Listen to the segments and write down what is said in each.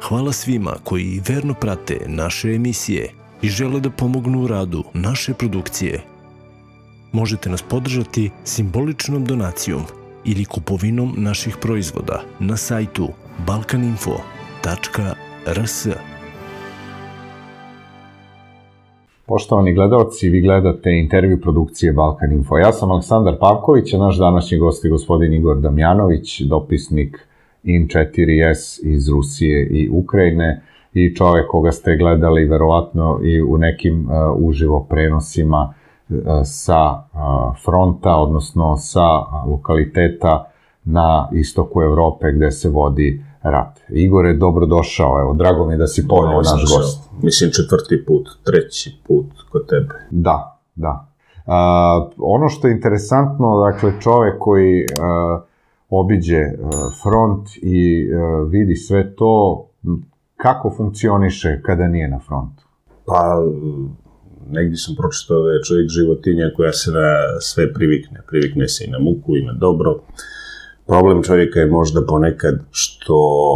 Hvala svima koji verno prate naše emisije i žele da pomognu u radu naše produkcije. Možete nas podržati simboličnom donacijom ili kupovinom naših proizvoda na sajtu balkaninfo.rs. Poštovani gledalci, vi gledate intervju produkcije Balkan Info. Ja sam Aleksandar Pavković, a naš današnji gost je gospodin Igor Damjanović, dopisnik IN4S iz Rusije i Ukrajine i čovek koga ste gledali verovatno i u nekim uživo prenosima sa fronta, odnosno sa lokaliteta na istoku Evrope gde se vodi rat. Igore, dobrodošao, evo, drago mi da si ponovo naš gost. Mislim 4. put, 3. put kod tebe. Da. Ono što je interesantno, dakle, čovek koji obiđe front i vidi sve to, kako funkcioniše kada nije na frontu? Pa, negdje sam pročitao da je čovjek životinja koja se na sve privikne. Privikne se i na muku i na dobro. Problem čovjeka je možda ponekad što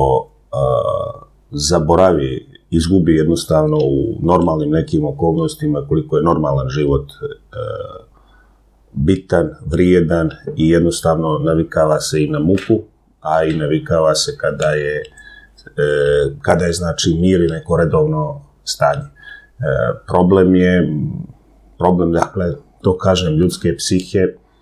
zaboravi, izgubi jednostavno u normalnim nekim okolnostima koliko je normalan život bitan, vrijedan i jednostavno navikava se i na muku, a i navikava se kada je znači mir i neko redovno stanje. Problem, dakle, to kažem, ljudske psihe,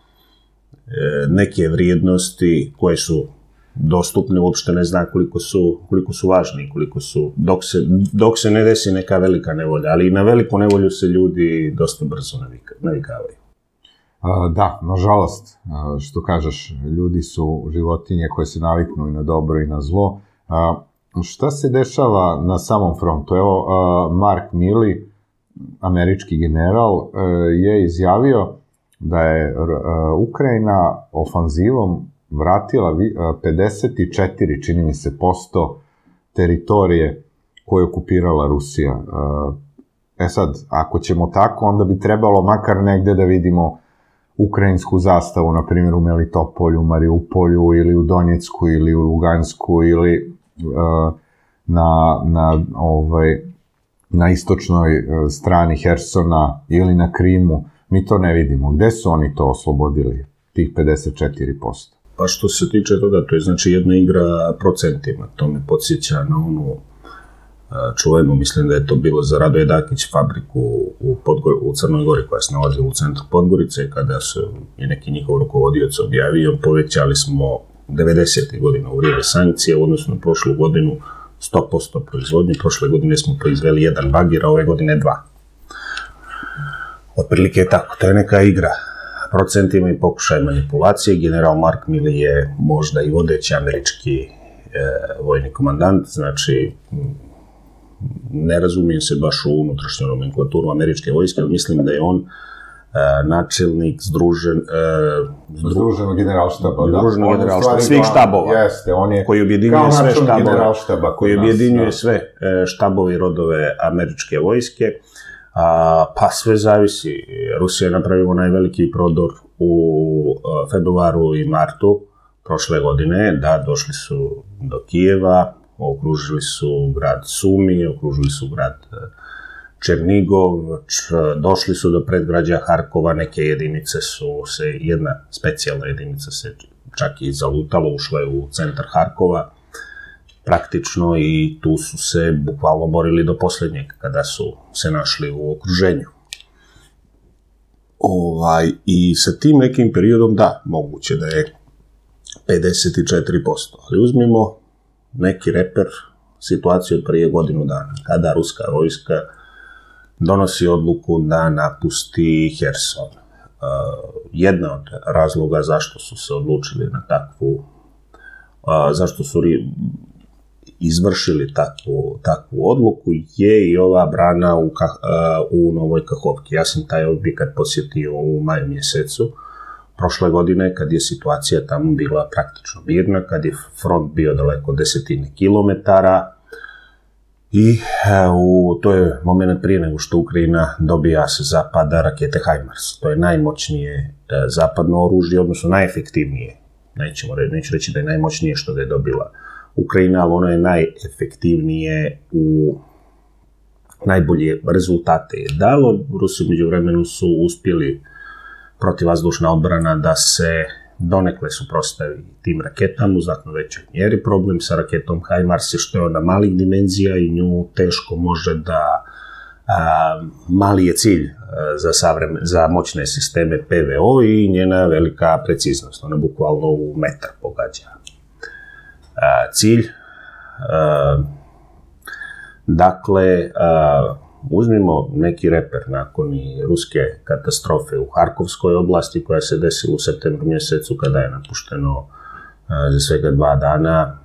neke vrijednosti koje su dostupne, uopšte ne zna koliko su važni, dok se ne desi neka velika nevolja, ali i na veliku nevolju se ljudi dosta brzo navikavaju. Da, nažalost, što kažeš, ljudi su životinje koje se naviknu i na dobro i na zlo. Šta se dešava na samom frontu? Evo, Mark Milley, američki general, je izjavio da je Ukrajina ofanzivom vratila 54, čini mi se, posto teritorije koje je okupirala Rusija. Sad, ako ćemo tako, onda bi trebalo makar negde da vidimo ukrajinsku zastavu, na primjer u Melitopolju, Mariupolju ili u Donjecku ili u Lugansku ili na istočnoj strani Hersona ili na Krimu. Mi to ne vidimo. Gde su oni to oslobodili, tih 54%? Pa što se tiče toga, to je znači jedna igra procentima. To me podsjeća na onu čuvenu, mislim da je to bilo za Radoje Dakić fabriku u Crnoj Gori koja se nalazi u centru Podgorice, kada je neki njihov rukovodioc objavio, povećali smo 90. godina u vrijeme sankcije, odnosno prošlu godinu 100% proizvodnje, prošle godine smo proizveli 1 bagir, a ove godine 2. Otprilike je tako, to je neka igra procentima i pokušaj manipulacije. General Mark Milley je možda i vodeći američki vojni komandant, znači ne razumijem se baš u unutrašnju nomenklaturu američke vojske, ali mislim da je on načelnik združenog generalštaba, svih štabova, koji objedinjuje sve štabove, koji objedinjuje sve štabove i rodove američke vojske. Pa sve zavisi. Rusija je napravila najveliki prodor u februaru i martu prošle godine, da, došli su do Kijeva, okružili su grad Sumi, okružili su grad Černigov, došli su do predgrađa Harkova, neke jedinice jedna specijalna jedinica se čak i zalutala, ušla je u centar Harkova, praktično, i tu su se bukvalno borili do posljednjeg, kada su se našli u okruženju. I sa tim nekim periodom, da, moguće da je 54%, ali uzmimo neki reper, situaciju od prije godinu dana, kada ruska vojska donosi odluku da napusti Herson. Jedna od razloga zašto su se odlučili na zašto su izvršili takvu odluku je i ova brana u Novoj Kahovki. Ja sam taj objekat posjetio u maju mjesecu prošle godine, kad je situacija tamo bila praktično mirna, kad je front bio daleko 10 kilometara i to je moment prije nego što Ukrajina dobija sa zapada rakete HIMARS. To je najmoćnije zapadno oružje, odnosno najefektivnije. Neću reći da je najmoćnije što ga je dobila Ukrajine, ali ono je najefektivnije u najbolje rezultate je dalo. Rusi među vremenu su uspjeli protivvazdušna odbrana da se donekle suprotstavi tim raketama u znatno većoj mjeri. Problem sa raketom HIMARS je što je ona malih dimenzija i nju teško može da mali je cilj za moćne sisteme PVO i njena velika preciznost. Ona bukvalno u metar pogađa cilj. Dakle, uzmimo neki reper nakon i ruske katastrofe u Harkovskoj oblasti koja se desila u septembru mjesecu kada je napušteno za svega 2 dana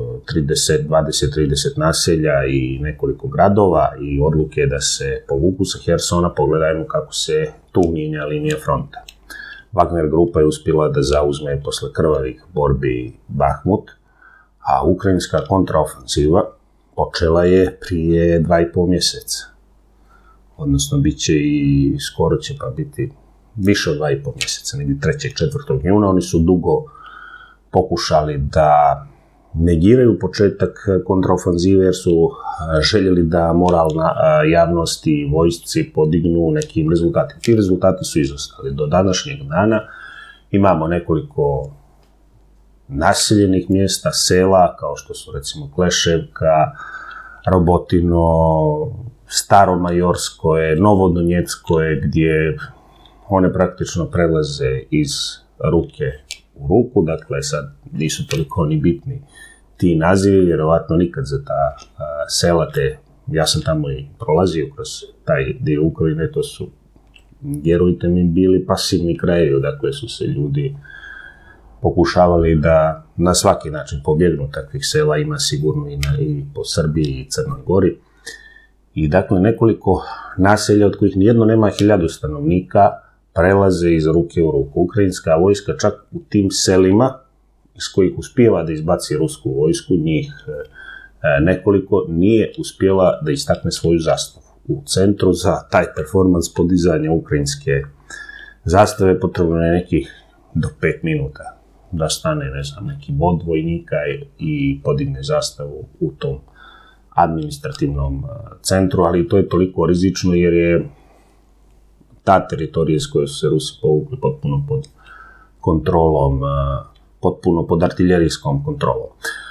20-30 naselja i nekoliko gradova i odluke da se povuku sa Hersona. Pogledajmo kako se tu mijenja linija fronta. Wagner grupa je uspjela da zauzme posle krvavih borbi Bahmut, a ukrajinska kontraofenziva počela je prije 2,5 mjeseca. Odnosno, bit će i skoro će pa biti više od 2,5 mjeseca, negdje 3. i 4. juna. Oni su dugo pokušali da negiraju početak kontraofanzive jer su željeli da moralna javnost i vojsci podignu nekim rezultatima. Ti rezultati su izostali. Do današnjeg dana imamo nekoliko naseljenih mjesta, sela, kao što su recimo Kleševka, Robotino, Staro Majorskoje, Novodonjeckoje, gdje one praktično prelaze iz ruke u ruku, dakle sad nisu toliko ni bitni ti nazivi, vjerovatno nikad za ta sela, ja sam tamo i prolazio kroz taj dio Ukrajine, to su, vjerujte mi, bili pasivni krajevi, dakle su se ljudi pokušavali da na svaki način pobjegnu takvih sela, ima sigurno i po Srbiji i Crnoj Gori. I dakle nekoliko naselja od kojih nijedno nema 1000 stanovnika prelaze iz ruke u ruku. Ukrajinska vojska čak u tim selima iz kojih uspijeva da izbaci rusku vojsku, njih nekoliko, nije uspjela da istakne svoju zastavu. U centru za taj performans podizanja ukrajinske zastave potrebno je nekih do 5 minuta da stane, ne znam, neki vod vojnika i podigne zastavu u tom administrativnom centru, ali to je toliko rizično jer je ta teritorija s koje su se Rusi povukli potpuno pod kontrolom, potpuno pod artiljerijskom kontrolom.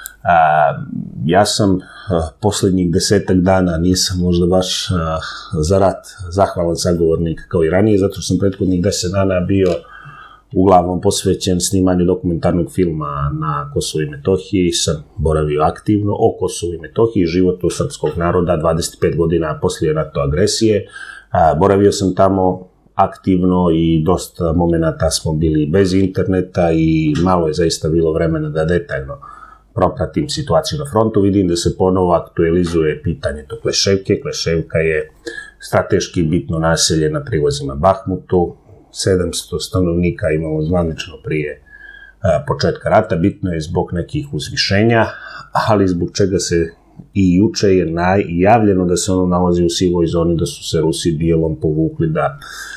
Ja sam posljednjih 10 dana, nisam možda baš za rat zahvalan sagovornik kao i ranije, zato što sam prethodnih 10 dana bio uglavnom posvećen snimanju dokumentarnog filma na Kosovu i Metohiji, sam boravio aktivno o Kosovu i Metohiji, životu srpskog naroda 25 godina poslije NATO agresije. Boravio sam tamo aktivno i dosta momenata smo bili bez interneta i malo je zaista bilo vremena da detaljno propratim situaciju na frontu. Vidim da se ponovo aktualizuje pitanje to Kleševke. Kleševka je strateški bitno naselje na privozima Bahmutu, 700 stanovnika imalo zvanično prije početka rata. Bitno je zbog nekih uzvišenja, ali zbog čega se i juče je najavljeno da se ono nalazi u sivoj zoni, da su se Rusi dijelom povukli, da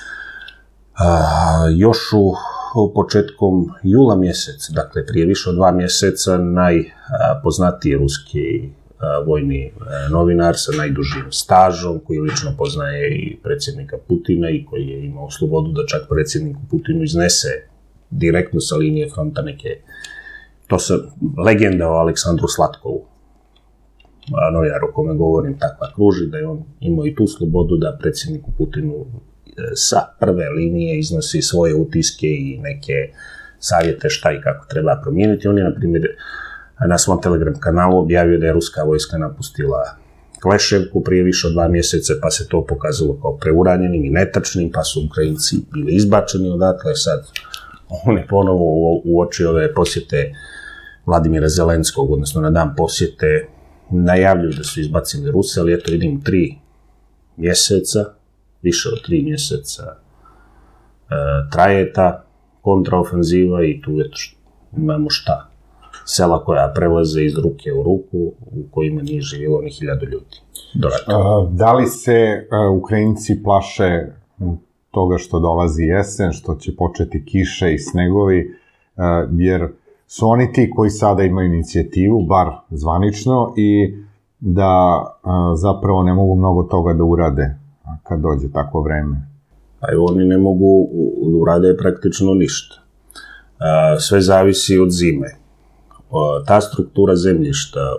još u početkom jula mjesec, dakle prije više od 2 mjeseca, najpoznatiji ruski vojni novinar sa najdužim stažom, koji lično poznaje i predsjednika Putina i koji je imao slobodu da čak predsjedniku Putinu iznese direktno sa linije fronta neke, to se legenda o Aleksandru Slatkovu, novinar o kome govorim, takva kruži, da je on imao i tu slobodu da predsjedniku Putinu sa prve linije iznosi svoje utiske i neke savjete šta i kako treba promijeniti. On je, na primjer, na svom Telegram kanalu objavio da je ruska vojska napustila Kleševku prije više od 2 mjeseca, pa se to pokazalo kao preuranjenim i netačnim, pa su Ukrajinci bili izbačeni odatle. Sad on je ponovo uoči ove posjete Vladimira Zelenskog, odnosno na dan posjete, najavljuju da su izbacili Ruse, ali eto vidim 3 mjeseca, više od 3 mjeseca traje ta kontraofenziva i tu imamo šta? Sela koja prelaze iz ruke u ruku, u kojima nije živjelo ni 1000 ljudi. Da li se Ukrajinci plaše toga što dolazi jesen, što će početi kiše i snegovi, jer su oni ti koji sada imaju inicijativu, bar zvanično, i da zapravo ne mogu mnogo toga da urade kad dođe takvo vreme. Pa i oni ne mogu da urade praktično ništa. Sve zavisi od zime. Ta struktura zemljišta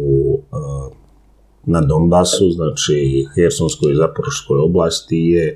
na Donbasu, znači Hersonskoj i Zaporoškoj oblasti, je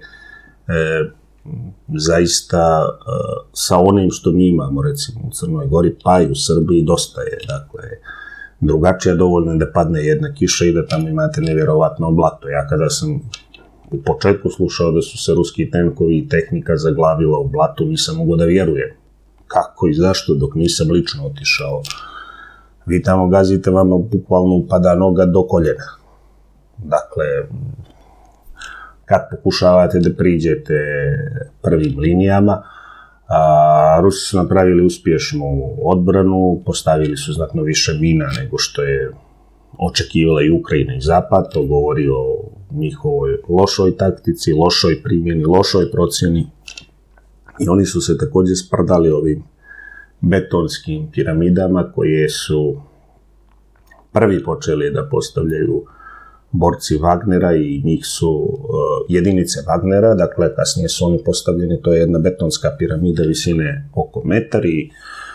zaista sa onim što mi imamo, recimo u Crnoj Gori, pa i u Srbiji, dosta je. Dakle, drugačija dovoljno da padne jedna kiša i da tamo imate nevjerovatno blato. Ja kada sam u početku slušao da su se ruski tenkovi i tehnika zaglavila u blatu, nisam mogao da vjerujem. Kako i zašto, dok nisam lično otišao. Vi tamo gazite, vama bukvalno upada noga do koljena. Dakle, kad pokušavate da priđete prvim linijama, Rusi su napravili uspješnu odbranu, postavili su znatno više mina nego što je očekivala i Ukrajina i Zapad. To govori o njihovoj lošoj taktici, lošoj primjeni, lošoj procjeni. I oni su se također sprdali ovim betonskim piramidama koje su prvi počeli da postavljaju borci Wagnera i njih su jedinice Wagnera, dakle kasnije su oni postavljeni, to je jedna betonska piramida visine oko metar i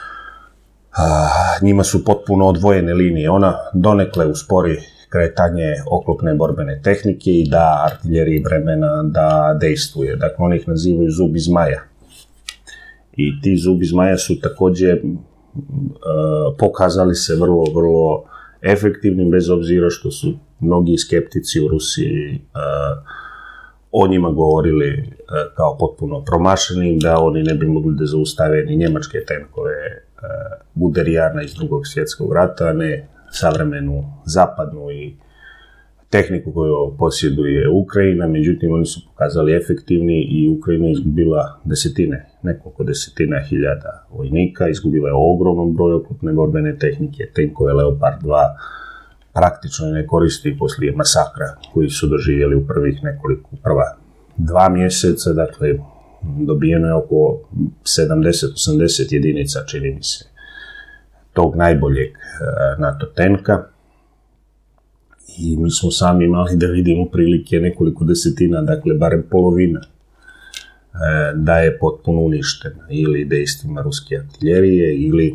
njima su potpuno odvojene linije. Ona donekle uspori kretanje oklopne borbene tehnike i da artiljeriji vremena da dejstvuje. Dakle, oni ih nazivaju zubi zmaja. I ti zubi zmaja su također pokazali se vrlo, vrlo efektivnim, bez obzira što su mnogi skeptici u Rusiji o njima govorili kao potpuno promašenim, da oni ne bi mogli da zaustave ni njemačke tenkove Guderijana iz Drugog svjetskog rata, ne savremenu zapadnu i tehniku koju posjeduje Ukrajina. Međutim, oni su pokazali efektivni i Ukrajina je izgubila nekoliko desetina hiljada vojnika, izgubila je ogroman broj oklopne borbene tehnike, tenkove Leopard 2 praktično ne koristi poslije masakra koji su doživjeli u prva 2 mjeseca, dakle dobijeno je oko 70-80 jedinica, čini mi se, tog najboljeg NATO tenka. I mi smo sami imali da vidimo prilike nekoliko desetina, dakle barem polovina, da je potpuno uništena ili dejstvima ruske artiljerije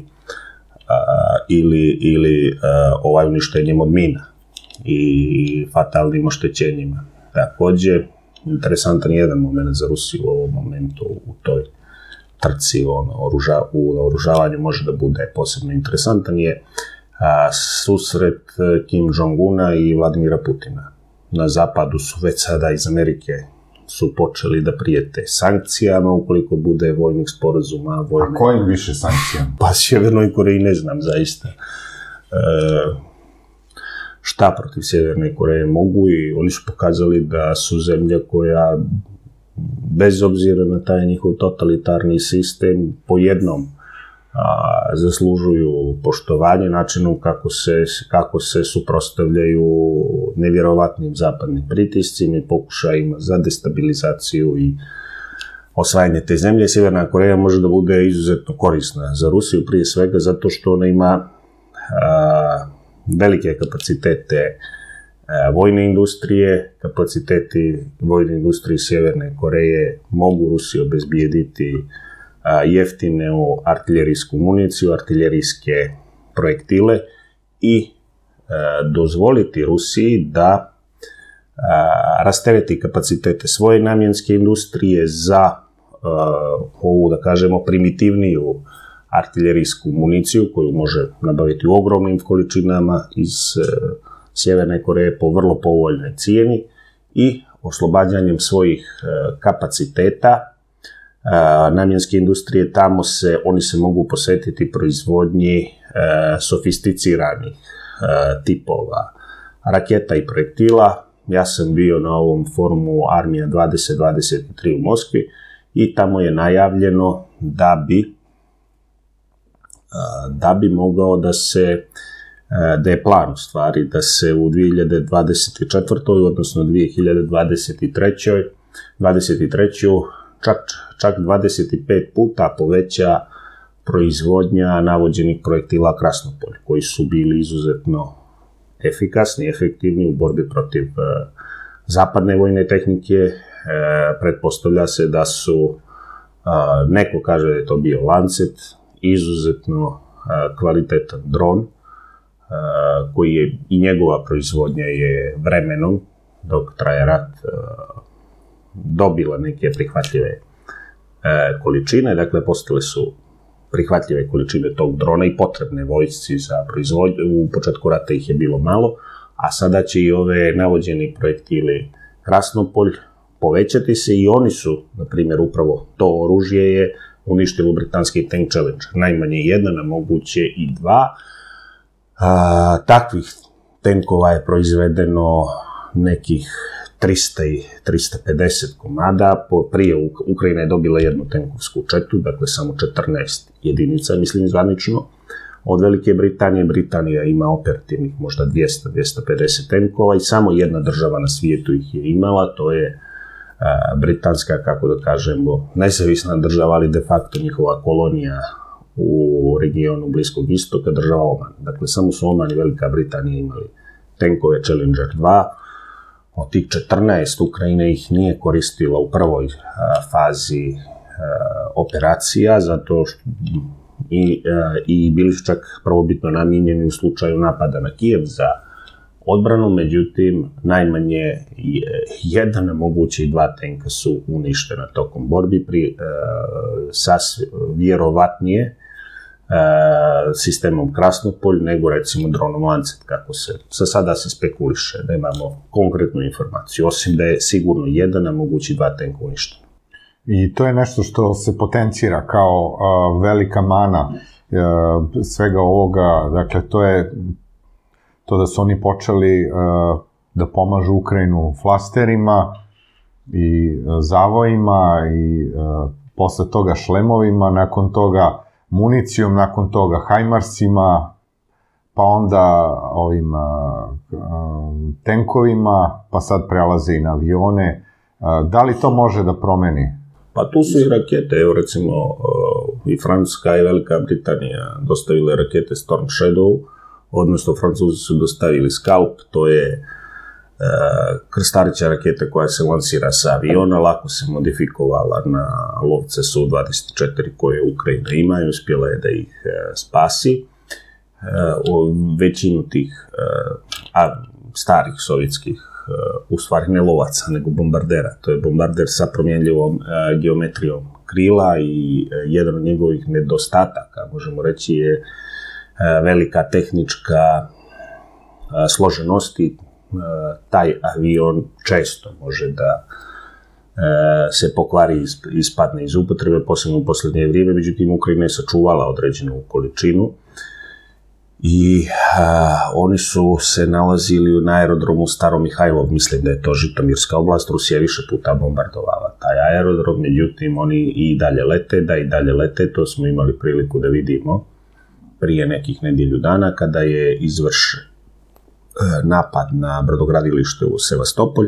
ili uništenjem od mina i fatalnim oštećenjima. Također, interesantan je jedan moment za Rusiju u ovom momentu u toj trci u naoružavanju može da bude posebno interesantan je susret Kim Jong-una i Vladimira Putina. Na zapadu su već sada iz Amerike su počeli da prijete sankcijama ukoliko bude vojnih sporazuma. A kojim više sankcijama? Pa Sjevernoj Koreji ne znam zaista šta protiv Sjeverne Koreje mogu i oni su pokazali da su zemlja koja bez obzira na taj njihov totalitarni sistem po jednom zaslužuju poštovanje načinu kako se suprotstavljaju nevjerovatnim zapadnim pritiscima i pokušajima za destabilizaciju i osvajanje te zemlje. Sjeverna Koreja može da bude izuzetno korisna za Rusiju, prije svega zato što ona ima velike kapacitete vojne industrije. Kapaciteti vojne industrije Sjeverne Koreje mogu Rusiji obezbijediti jeftinu artiljerijsku municiju, artiljerijske projektile i dozvoliti Rusiji da rastereti kapacitete svoje namjenske industrije za ovu, da kažemo, primitivniju artiljerijsku municiju koju može nabaviti u ogromnim količinama iz Sjeverne Koreje po vrlo povoljnoj cijeni i oslobađanjem svojih kapaciteta namjenske industrije tamo oni se mogu posvetiti proizvodnji sofisticiranih tipova raketa i projektila. Ja sam bio na ovom forumu Armija 2023 u Moskvi i tamo je najavljeno da bi mogao da je plan u stvari da se u 2024. odnosno 2023. čak 25 puta poveća proizvodnja navođenih projektila Krasnopolj, koji su bili izuzetno efikasni, efektivni u borbi protiv zapadne vojne tehnike. Pretpostavlja se da su, neko kaže da je to bio Lancet, izuzetno kvalitetan dron, koji je i njegova proizvodnja je vremenom, dok traje rat, dobila neke prihvatljive količine, dakle postale su prihvatljive količine tog drona i potrebne vojsci za proizvodnju. U početku rata ih je bilo malo, a sada će i ove navođeni projektili Krasnopolj povećati se i oni su, na primjer, upravo to oružje je uništilo britanski tank Challenger. Najmanje jedan, a moguće i dva. Takvih tenkova je proizvedeno nekih 300 i 350 komada. Prije Ukrajina je dobila jednu tenkovsku četu, dakle samo 14 jedinica, mislim zvanično. Od Velike Britanije, Britanija ima operativnih možda 200-250 tenkova i samo jedna država na svijetu ih je imala, to je britanska, kako da kažemo, nezavisna država, ali de facto njihova kolonija u regionu Bliskog istoka, država Oman. Dakle, samo su Oman i Velika Britanija imali tenkove Challenger 2. Od tih 14 Ukrajina ih nije koristila u prvoj fazi operacija, zato što i bili su čak prvobitno namijenjeni u slučaju napada na Kijev za odbranu, međutim, najmanje jedan, moguće i dva tenka su uništena tokom borbi, vjerovatnije sistemom Krasnopolj nego recimo dronom Lancet, kako se sada se spekuliše, da imamo konkretnu informaciju, osim da je sigurno jedan, a moguće dva tenka uništena. I to je nešto što se potencira kao velika mana svega ovoga, dakle to je to da su oni počeli da pomažu Ukrajinu flasterima i zavojima i posle toga šlemovima, nakon toga municijom, nakon toga hajmarsima, pa onda ovim tenkovima, pa sad prelaze i na avione. Da li to može da promeni? Pa tu su i rakete, evo recimo i Francuska i Velika Britanija dostavile rakete Storm Shadow, odnosno Francuzi su dostavili Scalp, to je krstarića raketa koja se lansira sa aviona, lako se modifikovala na lovce Su-24 koje Ukrajina ima i uspjela je da ih spasi. Većinu tih starih sovjetskih, u stvari ne lovaca, nego bombardera. To je bombarder sa promjenljivom geometrijom krila i jedan od njegovih nedostataka, možemo reći, je velika tehnička složenost i taj avion često može da se pokvari i ispadne iz upotrebe, posebno u posljednje vrijeme, međutim Ukrajina je sačuvala određenu količinu i oni su se nalazili na aerodromu Staro Mihajlov, mislim da je to Žitomirska oblast, Rusija više puta bombardovala taj aerodrom, međutim oni i dalje lete, to smo imali priliku da vidimo prije nekih nedjelju dana kada je izvršen napad na brodogradilište u Sevastopolj,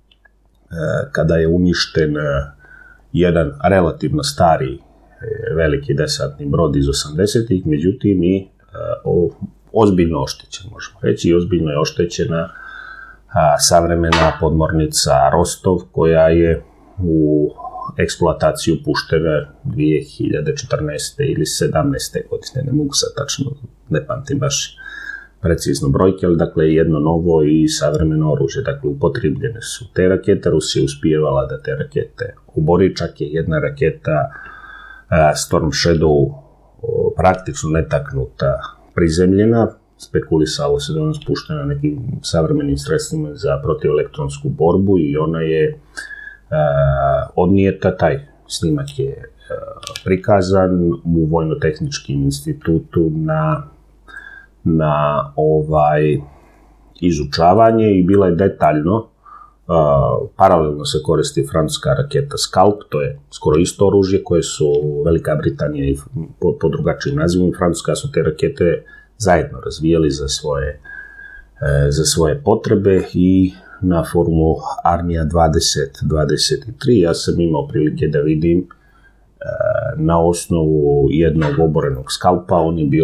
kada je uništen jedan relativno stari veliki desantni brod iz 80-ih, međutim i ozbiljno oštećen, možemo reći, i ozbiljno je oštećena savremena podmornica Rostov, koja je u eksploataciju puštena 2014. ili 17. godine, ne mogu sad tačno, ne pamtim baš precizno brojke, ali dakle jedno novo i savremeno oružje, dakle upotrebljene su te rakete, Rusija uspijevala da te rakete obori, čak je jedna raketa Storm Shadow praktično netaknuta prizemljena, spekulisalo se da ona spuštena nekim savremenim sredstvima za protivelektronsku borbu i ona je odnijeta, taj snimak je prikazan u Vojno-tehničkim institutu na izučavanje i bila je detaljno, paralelno se koristi francuska raketa Scalp, to je skoro isto oružje koje su Velika Britanija i po drugačijim nazivom, Francuska su te rakete zajedno razvijali za svoje potrebe i na forumu Armija 2023 ja sam imao prilike da vidim na osnovu jednog oborenog skalpa on je bio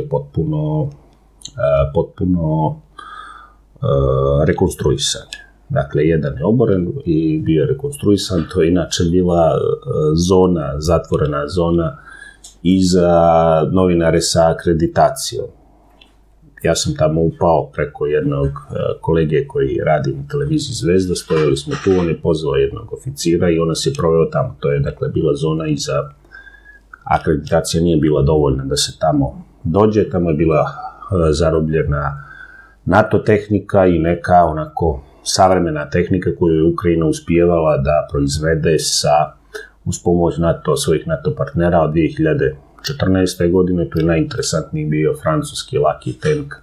potpuno rekonstruisan. Dakle, jedan je oboren i bio je rekonstruisan, to je inače bila zatvorena zona i za novinare sa akreditacijom. Ja sam tamo upao preko jednog kolege koji radi na televiziji Zvezda, stojali smo tu, on je pozvao jednog oficira i on nas je proveo tamo. To je dakle bila zona i za akreditacija nije bila dovoljna da se tamo dođe, tamo je bila zarobljena NATO tehnika i neka onako savremena tehnika koju je Ukrajina uspijevala da proizvede uz pomoć svojih NATO partnera od 2014. godine. To je najinteresantniji bio francuski laki tank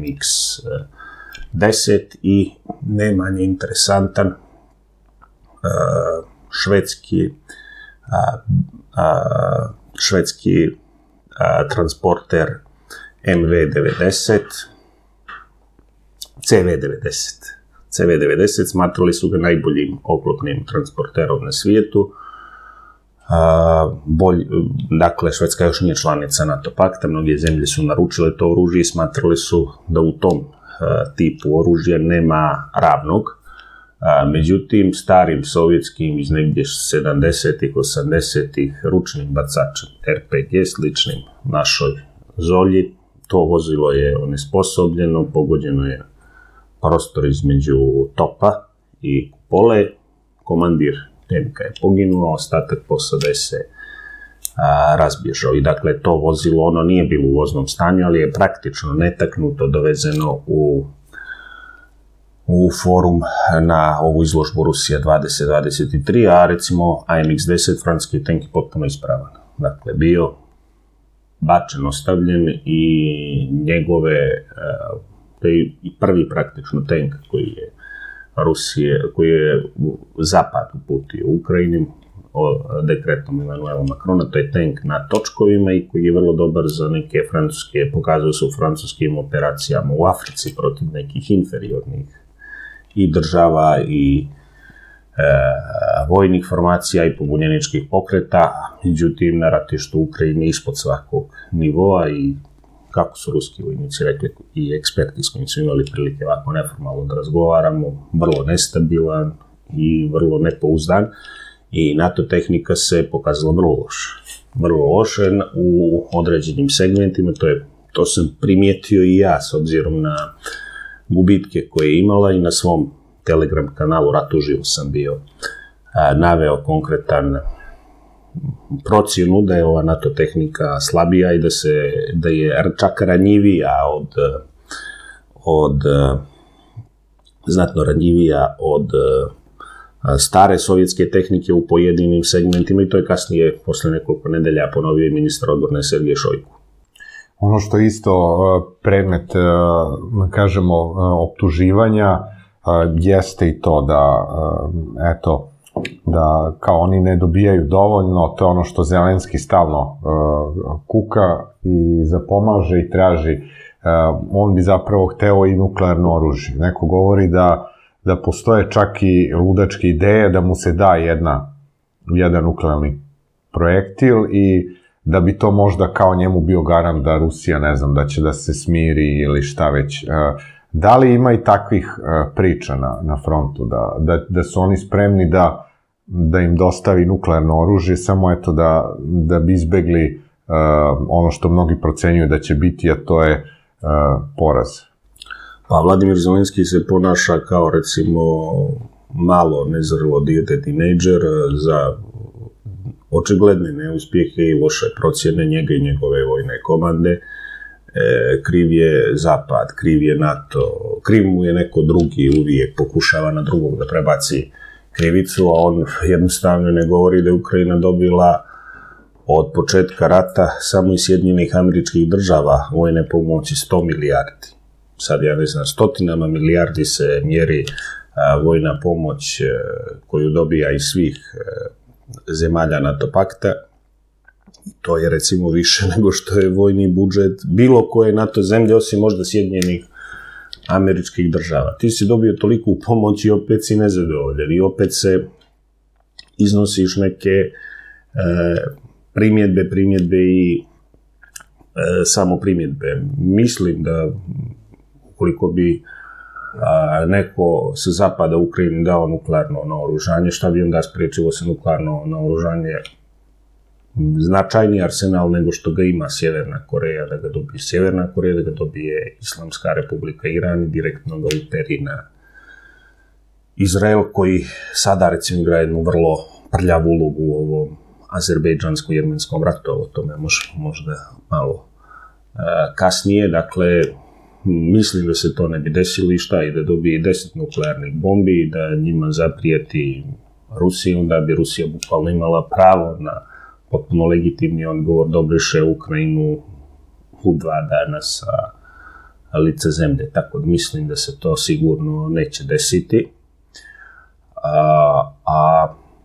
AMX-10 i ne manje interesantan švedski transporter CV-90. Smatrali su ga najboljim oklopnim transporterom na svijetu. Dakle, Švedska još nije članica NATO pakta, mnoge zemlje su naručile to oružje i smatrali su da u tom tipu oružja nema ravnog. Međutim, starim sovjetskim iz negdje 70-ih, 80-ih ručnim bacačem RPG sličnim našoj Zolji, to vozilo je onesposobljeno, pogođeno je prostor između topa i kupole, komandir tenka je poginuo, ostatak posade se razbježao. I dakle, to vozilo, ono nije bilo u voznom stanju, ali je praktično netaknuto dovezeno u forum na ovu izložbu Rusija 2023, a recimo AMX-10, francuski tank je potpuno ispravan. Dakle, bio bačen, ostavljen i to je prvi praktično tank koji je Zapad uputio u Ukrajini dekretom Emanuela Macrona. To je tank na točkovima i koji je vrlo dobar za neke pokazao se u francuskim operacijama u Africi protiv nekih inferiornih i država i vojnih formacija i pobunjeničkih pokreta. Međutim, na ratištu u Ukrajini ispod svakog nivoa i kako su ruski vojnici rekli i eksperti s kojim su imali prilike ovako neformalno da razgovaramo, vrlo nestabilan i vrlo nepouzdan i NATO tehnika se pokazala vrlo loše u određenim segmentima. To sam primijetio i ja s obzirom na gubitke koje je imala i na svom Telegram kanalu Rat uživo sam bio naveo konkretan procjenu da je ova NATO tehnika slabija i da je čak ranjivija znatno ranjivija od stare sovjetske tehnike u pojedinim segmentima i to je kasnije, posle nekoliko nedelja, ponovio i ministar odbrane Sergej Šojgu. Ono što je isto predmet, kažemo, optuživanja jeste i to da kao oni ne dobijaju dovoljno, to je ono što Zelenski stalno kuka i zapomaže i traži. On bi zapravo hteo i nuklearno oružje. Neko govori da postoje čak i ludačke ideje da mu se da jedan nuklearni projektil i da bi to možda kao njemu bio garant da Rusija, ne znam, da će da se smiri ili šta već. Da li ima i takvih priča na frontu, da su oni spremni da im dostavi nuklearno oružje, samo eto da bi izbegli ono što mnogi procenjuju da će biti, a to je poraz? Pa Vladimir Zelenski se ponaša kao recimo malo nezrelo dijete, tinejdžer, za očigledne neuspjehe i loše procjene njega i njegove vojne komande. Kriv je Zapad, kriv je NATO, kriv mu je neko drugi, uvijek pokušava na drugog da prebaci krivicu, a on jednostavno ne govori da je Ukrajina dobila od početka rata samo iz Sjedinjenih Američkih Država vojne pomoći 100 milijardi. Sad ja ne znam, stotinama milijardi se mjeri vojna pomoć koju dobija iz svih zemalja NATO pakta. To je recimo više nego što je vojni budžet bilo koje NATO zemlje, osim možda Sjedinjenih Američkih Država. Ti si dobio toliku pomoć i opet si nezadovoljan i opet se iznosiš neke primjedbe i samo primjedbe. Mislim da ukoliko bi neko sa zapada Ukrajini dao nuklearno naoružanje, šta bi onda spriječilo se nuklearno naoružanje? Značajni arsenal nego što ga ima Sjeverna Koreja, da ga dobije Sjeverna Koreja, da ga dobije Islamska republika Iran i direktno ga uperi na Izrael, koji sada recimo igra jednu vrlo prljavu ulogu u ovom azerbejdžansko-jermenskom ratu, o tome možda malo kasnije. Dakle, mislim da se to ne bi desilo i šta, i da dobije 10 nuklearnih bombi i da njima zaprijeti Rusiju, onda bi Rusija bukvalno imala pravo na potpuno legitimni odgovor da obriše Ukrajinu u 2 dana sa lice zemlje. Tako da mislim da se to sigurno neće desiti. A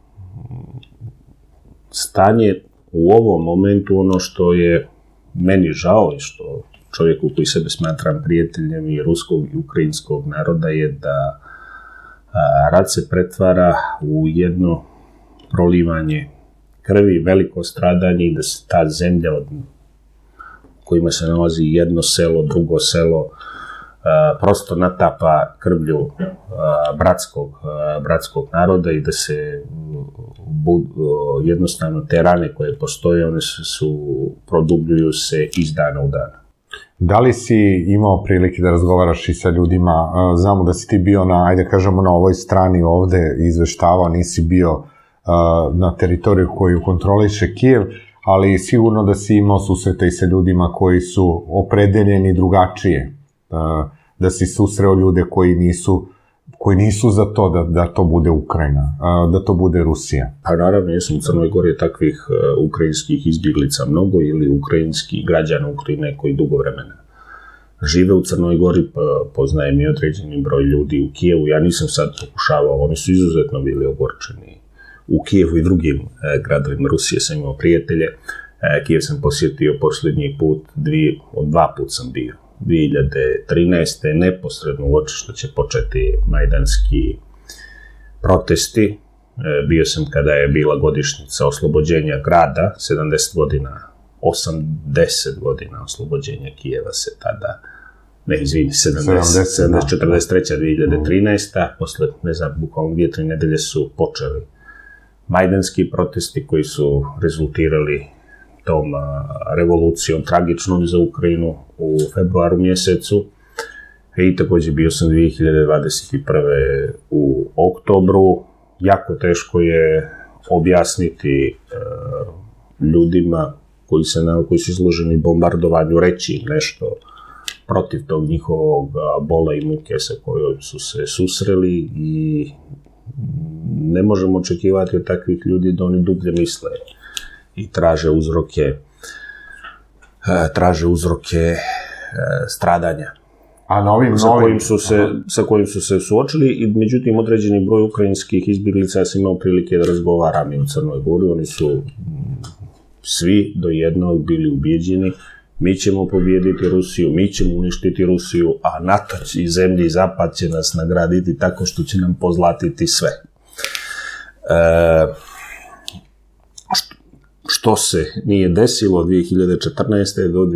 stanje u ovom momentu, ono što je meni žao i što čovjeku koji sebe smatram prijateljem i ruskog i ukrajinskog naroda, je da rat se pretvara u jedno prolivanje krvi, veliko stradanje i da se ta zemlja u kojima se nalazi jedno selo, drugo selo, prosto natapa krvlju bratskog naroda i da se jednostavno te rane koje postoje, one produbljuju se iz dana u dan. Da li si imao prilike da razgovaraš i sa ljudima? Znamo da si ti bio ajde kažemo, na ovoj strani ovde izveštavao, nisi bio na teritoriju koju kontroliše Kijev, ali sigurno da si imao susreta i sa ljudima koji su opredeljeni drugačije. Da si susreo ljude koji nisu za to da to bude Ukrajina, da to bude Rusija. Pa naravno, jesam u Crnoj Gori takvih ukrajinskih izbjeglica mnogo ili ukrajinskih građana Ukrajine koji dugo vremena žive u Crnoj Gori, poznajem i određeni broj ljudi u Kijevu. Ja nisam sad pokušavao, oni su izuzetno bili ogorčeni. U Kijevu i drugim gradovima Rusije sam imao prijatelje. Kijev sam posjetio posljednji put, 2 put sam bio. 2013. neposredno uoči što će početi majdanski protesti. Bio sam kada je bila godišnjica oslobođenja grada, 70 godina, 80 godina oslobođenja Kijeva se tada, 43. 2013. Posle, bukvalno 2-3 nedelje su počeli majdanski protesti koji su rezultirali tom revolucijom tragičnom za Ukrajinu u februaru mjesecu. I također bio sam 2021. u oktobru. Jako teško je objasniti ljudima koji su izloženi bombardovanju reći nešto protiv tog njihovog bola i muke sa kojom su se susreli i ne možemo očekivati od takvih ljudi da oni dublje misle i traže uzroke stradanja sa kojim su se suočili. I međutim, određeni broj ukrajinskih izbjeglica, ja sam imao prilike da razgovaram i u Crnoj Gori, oni su svi do jednog bili ubijeđeni: mi ćemo pobijediti Rusiju, mi ćemo uništiti Rusiju, a NATO i zemlji Zapad će nas nagraditi tako što će nam pozlatiti sve. Što se nije desilo od 2014. do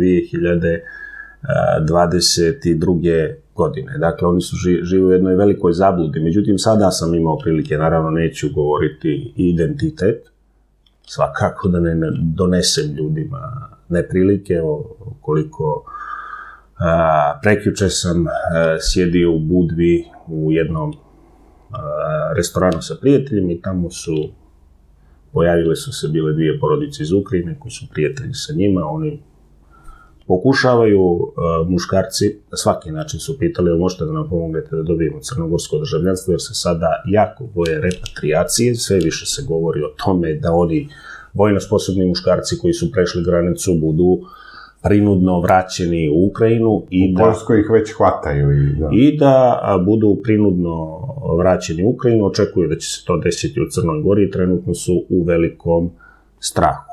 2022. godine. Dakle, oni su žive u jednoj velikoj zabludi. Međutim, sada sam imao prilike, naravno neću govoriti identitet, svakako da ne donesem ljudima neprilike. Koliko prekjuče sam sjedio u Budvi u jednom restoranu sa prijateljima i tamo pojavile su se bile 2 porodice iz Ukrajine koji su prijatelji sa njima. Oni pokušavaju, muškarci, na svaki način su pitali: možete da nam pomognete da dobijemo crnogorsko državljanstvo, jer se sada jako boje repatriacije. Sve više se govori o tome da oni vojno sposobni muškarci koji su prešli granicu budu prinudno vraćeni u Ukrajinu u Poljskoj ih već hvataju i da budu prinudno vraćeni u Ukrajinu. Očekuju da će se to desiti u Crnoj Gori i trenutno su u velikom strahu.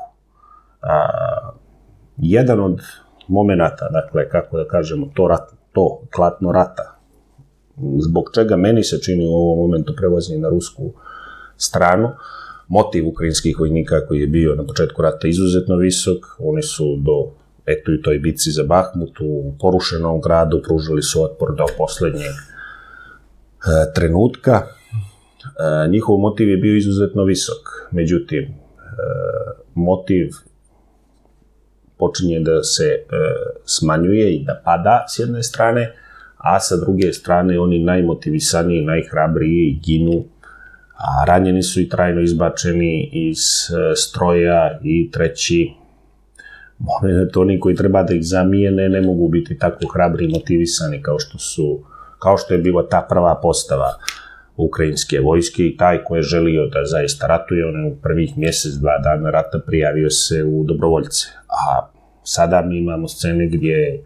Jedan od momenata, dakle, kako da kažemo, to klatno rata, zbog čega meni se čini u ovom momentu prevozanje na rusku stranu, motiv ukrajinskih vojnika koji je bio na početku rata izuzetno visok. Oni su eto i toj bici za Bahmut u porušenom gradu pružili su otpor do poslednjeg trenutka. Njihov motiv je bio izuzetno visok, međutim, motiv počinje da se smanjuje i da pada s jedne strane, a sa druge strane oni najmotivisaniji, najhrabriji ginu, a ranjeni su i trajno izbačeni iz stroja i treći moment, oni koji treba da ih zamijene ne mogu biti tako hrabri i motivisani kao što je bila ta prva postava ukrajinske vojske i taj ko je želio da zaista ratuje, on je u prvih mjesec, 2 dana rata prijavio se u dobrovoljce. A sada mi imamo scene gdje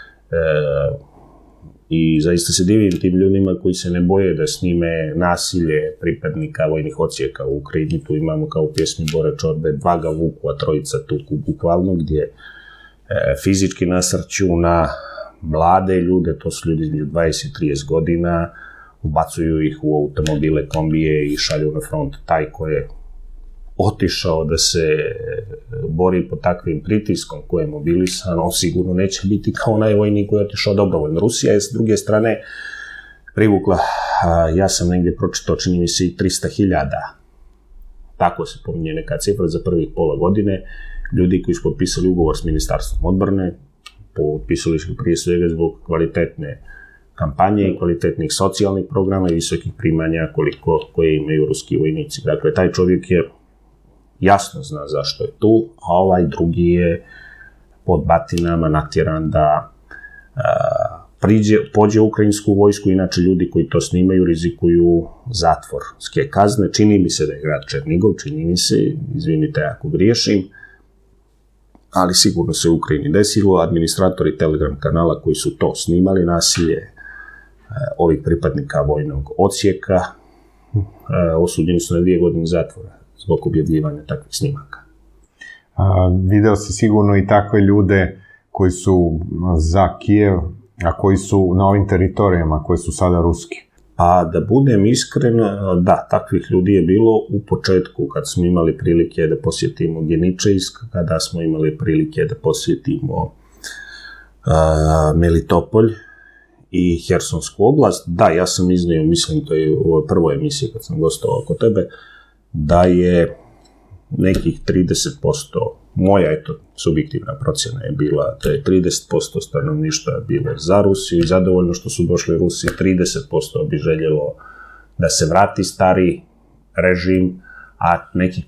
i zaista se divim tim ljudima koji se ne boje da snime nasilje pripadnika vojnih odsjeka u Ukrajini. Tu imamo kao u pjesmi Bore Čorbe 2 ga vuku, a 3 tuku, bukvalno, gdje fizički nasrću na mlade ljude, to su ljudi između 20 i 30 godina, ubacuju ih u automobile, kombije i šalju na front. Taj ko je otišao da se bori pod takvim pritiskom koji je mobilisan, on sigurno neće biti kao onaj vojnik koji je otišao dobrovoljno. Rusija je s druge strane privukla, ja sam negdje pročitao, čini mi se i 300.000, tako se pominje neka cifra za prvih pola godine, ljudi koji su potpisali ugovor s Ministarstvom odbrane, potpisali su prije svega zbog kvalitetne kampanje i kvalitetnih socijalnih programa i visokih primanja koje imaju ruski vojnici. Dakle, taj čovjek je jasno zna zašto je tu, a ovaj drugi je pod batinama natjeran da pođe u ukrajinsku vojsku, inače ljudi koji to snimaju rizikuju zatvorske kazne. Čini mi se da je grad Černigov, čini mi se, izvinite ako griješim, ali sigurno se u Ukrajini desilo. Administratori Telegram kanala koji su to snimali, nasilje ovih pripadnika vojnog odsjeka, osuđeni su na 2 godine zatvora zbog objavljivanja takvih snimaka. Video si sigurno i takve ljude koji su za Kijev, a koji su na ovim teritorijama, koji su sada ruski. Pa da budem iskren, da, takvih ljudi je bilo u početku kad smo imali prilike da posjetimo Geničejsk, kada smo imali prilike da posjetimo Melitopolj i Hersonsku oblast. Da, ja sam iznio, mislim, to je u ovoj prvoj emisiji kad sam gostovao oko tebe, da je nekih 30%, moja subjektivna procjena je bila da je 30% stanovništva bilo za Rusiju i zadovoljno što su došli Rusi, 30% bi željelo da se vrati stari režim, a nekih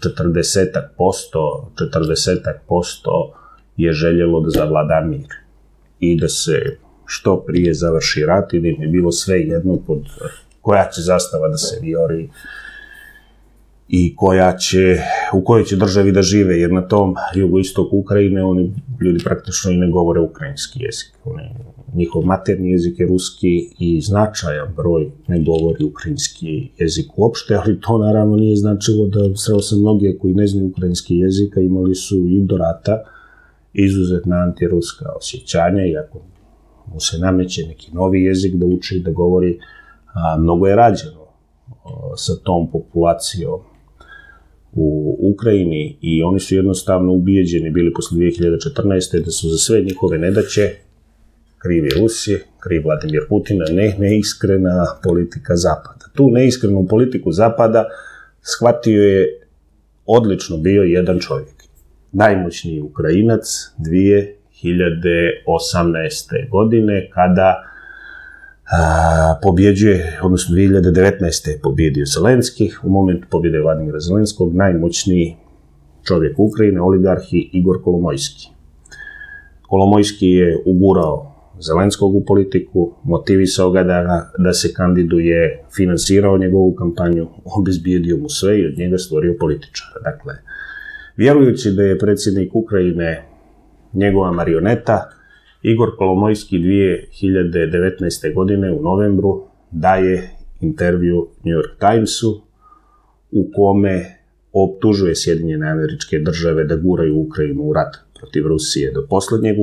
40% je željelo da zavlada mir i da se što prije završi rat i da im je bilo sve jedno pod koja će zastava da se vijori i u kojoj će državi da žive, jer na tom jugoistoku Ukrajine oni ljudi praktično i ne govore ukrajinski jezik. Njihov materni jezik je ruski i značajan broj ne govori ukrajinski jezik uopšte, ali to naravno nije značilo da sreo sam mnoge koji ne znaju ukrajinski jezik, a imali su i do rata izuzetna antiruska osjećanja, iako mu se nameće neki novi jezik da uči, da govori, mnogo je rađeno sa tom populacijom u Ukrajini i oni su jednostavno ubijeđeni bili posle 2014. da su za sve njihove nedaće krivi Rusi, kriv Vladimir Putin, neiskrena politika Zapada. Tu neiskrenu politiku Zapada shvatio je odlično bio jedan čovjek. Najmoćniji Ukrajinac 2018. godine kada pobjeđuje, odnosno 2019. je pobjedio Zelenski, u momentu pobjede Vladimira Zelenskog, najmoćniji čovjek Ukrajine, oligarhi Igor Kolomojski. Kolomojski je ugurao Zelenskog u politiku, motivisao ga da se kandiduje, finansirao njegovu kampanju, obezbijedio mu sve i od njega stvorio političara. Dakle, vjerujući da je predsjednik Ukrajine njegova marioneta, Igor Kolomojski 2019. godine u novembru daje intervju New York Timesu u kome optužuje Sjedinjene Američke Države da guraju Ukrajinu u rat protiv Rusije do posljednjeg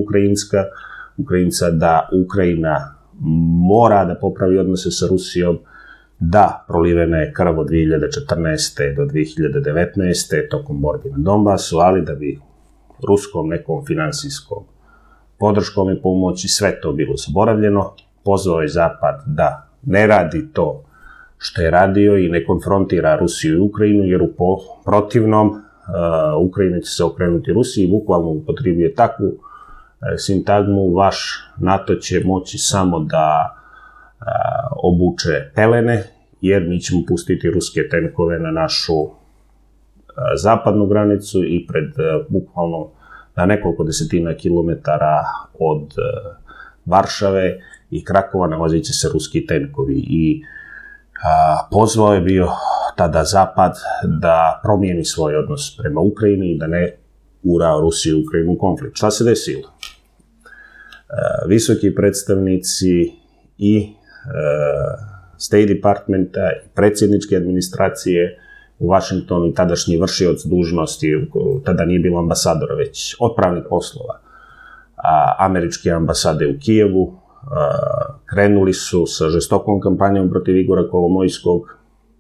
Ukrajinca, da Ukrajina mora da popravi odnose sa Rusijom, Da, prolivena je krv od 2014. do 2019. tokom borbi na Donbasu, ali da bi ruskom nekom finansijskom podrškom i pomoći sve to bilo zaboravljeno. Pozvao je Zapad da ne radi to što je radio i ne konfrontira Rusiju i Ukrajinu, jer u protivnom Ukrajina će se okrenuti Rusiji, bukvalno upotrebuje takvu sintagmu, vaš NATO će moći samo da obuče pelene, jer mi ćemo pustiti ruske tenkove na našu zapadnu granicu i pred bukvalno na nekoliko desetina kilometara od Varšave i Krakova nalazit će se ruski tenkovi. I pozvao je bio tada Zapad da promijeni svoj odnos prema Ukrajini i da ne gura Rusiju i Ukrajinu u konflikt. Šta se desilo? Visoki predstavnici i State Departmenta i predsjedničke administracije u Vašingtonu i tadašnji vršioc dužnosti, tada nije bilo ambasadora, već otpravnik poslova američke ambasade u Kijevu, krenuli su sa žestokom kampanjom protiv Igora Kolomojskog,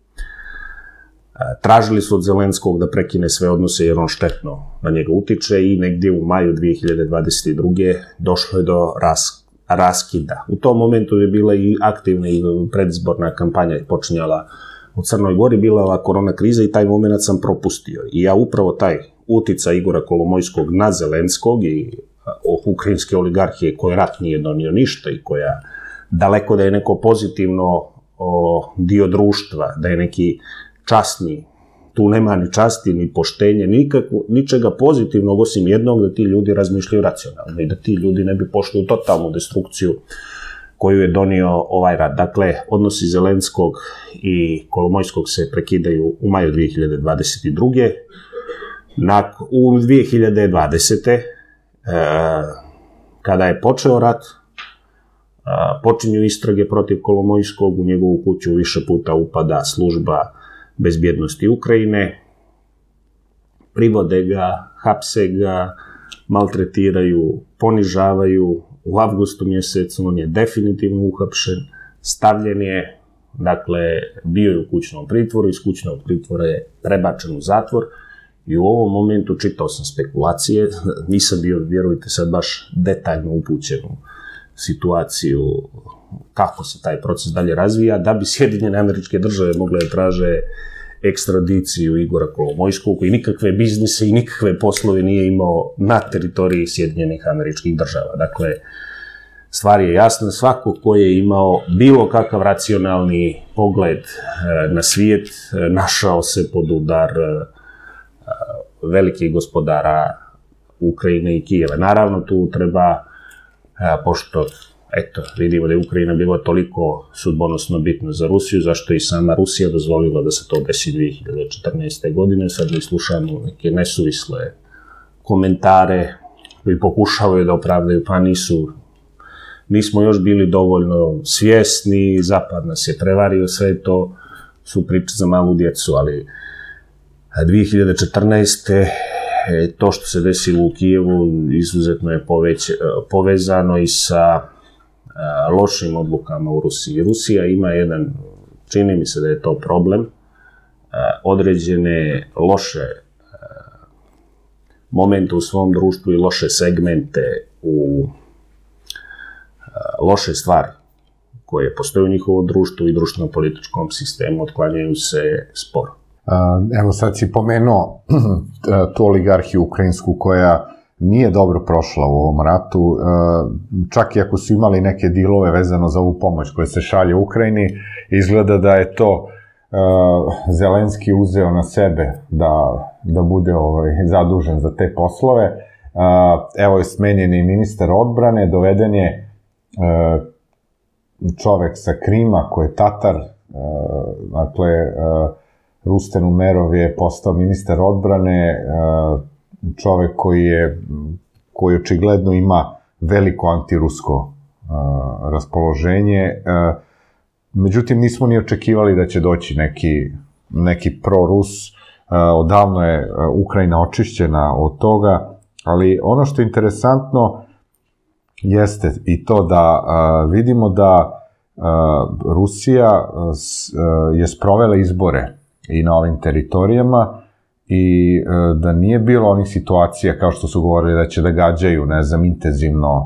tražili su od Zelenskog da prekine sve odnose jer on štetno na njega utiče i negdje u maju 2022. došlo je do raskida. U tom momentu je bila i aktivna i predizborna kampanja počinjala u Crnoj Gori, bila je korona kriza i taj moment sam propustio. I ja upravo taj uticaj Igora Kolomojskog na Zelenskog i ukrajinske oligarhije koje rat nije donio ništa i koja daleko da je neko pozitivno dio društva, da je neki časni, tu nema ni časti, ni poštenje, ničega pozitivnog osim jednog, da ti ljudi razmišljaju racionalno i da ti ljudi ne bi pošli u totalnu destrukciju koju je donio ovaj rat. Dakle, odnosi Zelenskog i Kolomojskog se prekidaju u maju 2022. U 2020. Kada je počeo rat, počinju istrage protiv Kolomojskog, u njegovu kuću više puta upada služba bezbjednosti Ukrajine, privode ga, hapse ga, maltretiraju, ponižavaju. U avgustu mjesecu on je definitivno uhapšen, stavljen je, dakle, bio je u kućnom pritvoru, iz kućnog pritvora je prebačen u zatvor i u ovom momentu čitao sam spekulacije, nisam bio, vjerujte sad, baš detaljno upućen u situaciju kako se taj proces dalje razvija, da bi Sjedinjene Američke Države mogle da traže ekstradiciju Igora Kolomojskog, koji nikakve biznise i nikakve poslove nije imao na teritoriji Sjedinjenih Američkih Država. Dakle, stvar je jasna, svako ko je imao bilo kakav racionalni pogled na svijet, našao se pod udar velikih gospodara Ukrajine i Kijeva. Naravno, tu treba, pošto vidimo da je Ukrajina bila toliko sudbonosno bitna za Rusiju, zašto i sama Rusija dozvolila da se to desi 2014. godine. Sad mi slušamo neke nesuvisle komentare koji pokušavaju da opravdaju, pa nismo još bili dovoljno svjesni, Zapad nas je prevario, sve to su priče za malu djecu, ali 2014. to što se desilo u Kijevu izuzetno je povezano i sa lošim odlukama u Rusiji. Rusija ima jedan, čini mi se da je to problem, određene loše momente u svom društvu i loše segmente u loše stvari koje postoje u njihovom društvu i društveno-političkom sistemu otklanjaju se sporo. Evo sad si pomenuo tu oligarhiju ukrajinsku koja nije dobro prošla u ovom ratu, čak i ako su imali neke dilove vezano za ovu pomoć koja se šalje Ukrajini, izgleda da je to Zelenski uzeo na sebe da bude zadužen za te poslove. Evo je smenjen i ministar odbrane, doveden je čovek sa Krima koji je Tatar, dakle Rusten Umerov je postao ministar odbrane, čovek koji očigledno ima veliko antirusko raspoloženje. Međutim, nismo ni očekivali da će doći neki pro-Rus. Odavno je Ukrajina očišćena od toga, ali ono što je interesantno jeste i to da vidimo da Rusija je sprovela izbore i na ovim teritorijama i da nije bilo onih situacija kao što su govorili da će da gađaju, ne znam, intenzivno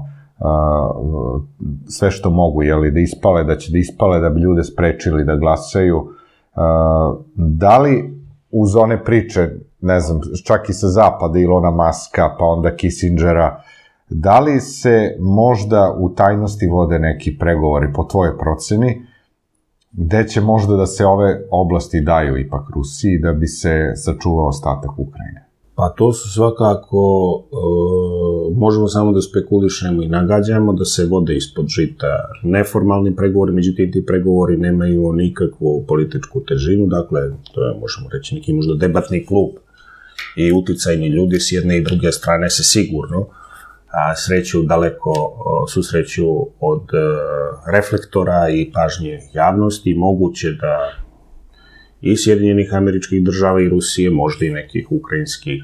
sve što mogu, jeli, da ispale, da će da ispale, da bi ljude sprečili da glasaju. Da li uz one priče, ne znam, čak i sa zapada Ilona Maska, pa onda Kissingera, da li se možda u tajnosti vode neki pregovori po tvojoj proceni, gde će možda da se ove oblasti daju ipak Rusiji da bi se sačuvao ostatak Ukrajine? Pa to su svakako, možemo samo da spekulišemo i nagađamo da se vode ispod žita neformalni pregovori, međutim ti pregovori nemaju nikakvu političku težinu, dakle, to je, možemo reći, neki možda debatni klub i uticajni ljudi s jedne i druge strane se sigurno sreću daleko, susreću od reflektora i pažnje javnosti, moguće da i Sjedinjenih Američkih Država i Rusije, možda i nekih ukrajinskih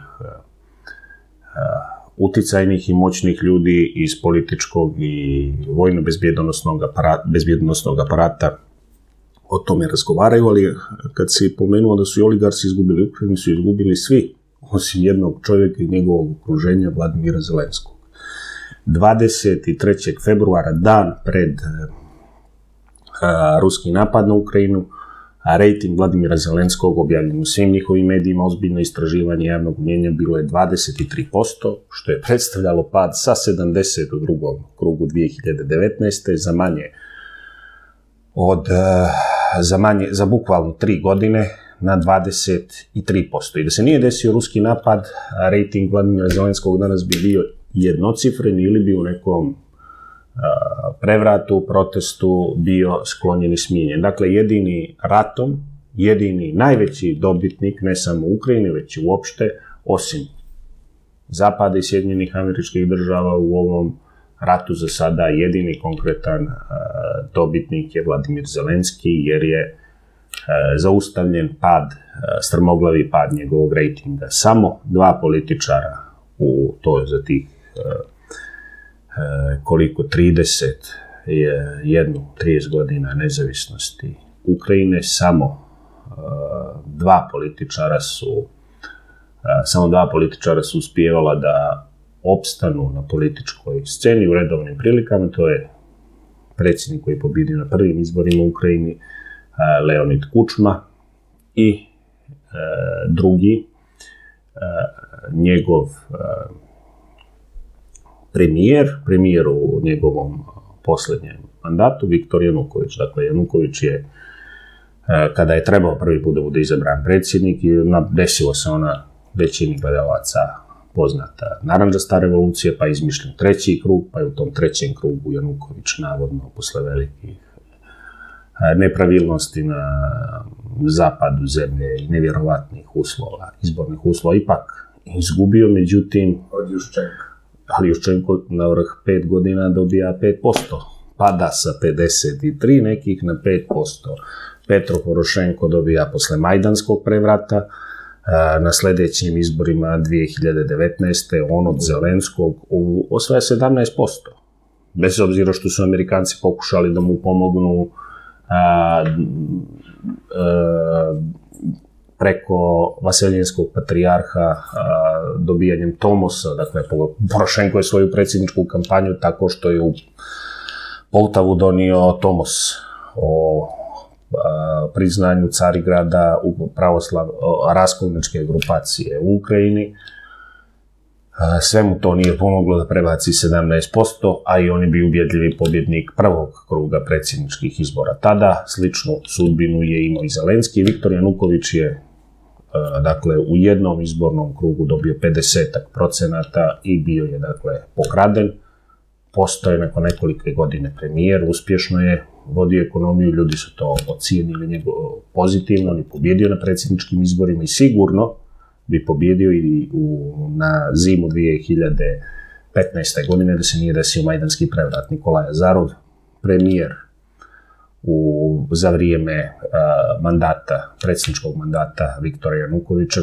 uticajnih i moćnih ljudi iz političkog i vojno-bezbjednosnog aparata o tome razgovaraju, ali kad si pomenuo da su i oligarsi izgubili Ukrajinu, su izgubili svi, osim jednog čovjeka i njegovog okruženja, Vladimira Zelenskog. 23. februara, dan pred ruski napad na Ukrajinu, a rejting Vladimira Zelenskog objavljen u svim njihovim medijima, ozbiljno istraživanje javnog mnjenja, bilo je 23%, što je predstavljalo pad sa 70 u drugom krugu 2019. za bukvalno 3 godine na 23%. I da se nije desio ruski napad, rejting Vladimira Zelenskog danas bi bio jednocifren ili bi u nekom prevratu, protestu bio sklonjen i smijenjen. Dakle, jedini ratom, jedini najveći dobitnik, ne samo Ukrajine, već i uopšte, osim Zapada i Sjedinjenih Američkih Država u ovom ratu za sada, jedini konkretan dobitnik je Vladimir Zelenski, jer je zaustavljen pad, strmoglavi pad njegovog rejtinga. Samo 2 političara u to za tih koliko 30 godina nezavisnosti Ukrajine, samo 2 političara su uspijevala da opstanu na političkoj sceni u redovnim prilikama. To je predsjednik koji je pobjedio na prvim izborima u Ukrajini, Leonid Kučma, i drugi, njegov premijer u njegovom posljednjem mandatu, Viktor Januković. Dakle, Januković je, kada je trebao prvi put da bude izabran predsjednik, desilo se ona većini gledalaca poznata narandžasta revolucija, pa je izmišljen 3. krug, pa je u tom 3. krugu Januković navodno posle velikih nepravilnosti na zapadu zemlje i nevjerovatnih uslova, izbornih uslova, ipak izgubio, međutim... Od Juščenka. Ali Juščenko na vrh 5 godina dobija 5%, pada sa 53 nekih na 5%. Petro Porošenko dobija posle Majdanskog prevrata, na sljedećim izborima 2019. on od Zelenskog osvaja 17%. Bez obzira što su Amerikanci pokušali da mu pomognu preko Vaseljenskog patrijarha dobijanjem Tomosa. Dakle, Porošenko je svoju predsjedničku kampanju tako što je u Poltavu donio Tomos o priznanju Carigrada u raskolničke grupacije u Ukrajini. Sve mu to nije pomoglo da prebaci 17%, a i on je bio ubjedljivi pobjednik prvog kruga predsjedničkih izbora. Tada sličnu sudbinu je imao i Zelenski. Viktor Januković je dakle, u jednom izbornom krugu dobio 50% i bio je, dakle, pokraden. Postoje nakon nekoliko godine premijer, uspješno je vodio ekonomiju, ljudi su to ocijenili pozitivno, on je pobjedio na predsjedničkim izborima i sigurno bi pobjedio i na zimu 2015. godine da se nije desio majdanski prevrat. Nikolaj Azarov, premijer za vrijeme predsjedničkog mandata Viktora Janukovića,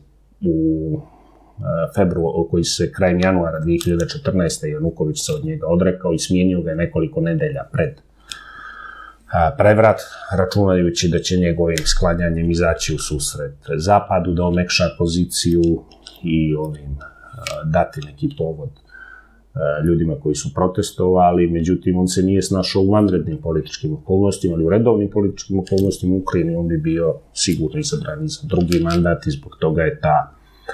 koji se krajem januara 2014. Januković se od njega odrekao i smijenio ga nekoliko nedelja pred prevrat, računajući da će njegovim sklanjanjem izaći u susret Zapadu, da omekša poziciju i dati neki povod ljudima koji su protestovali, međutim on se nije snašao u vanrednim političkim okolnostima, ali u redovnim političkim okolnostima u Ukrajini on bi bio sigurno izabran za drugi mandat i zbog toga je ta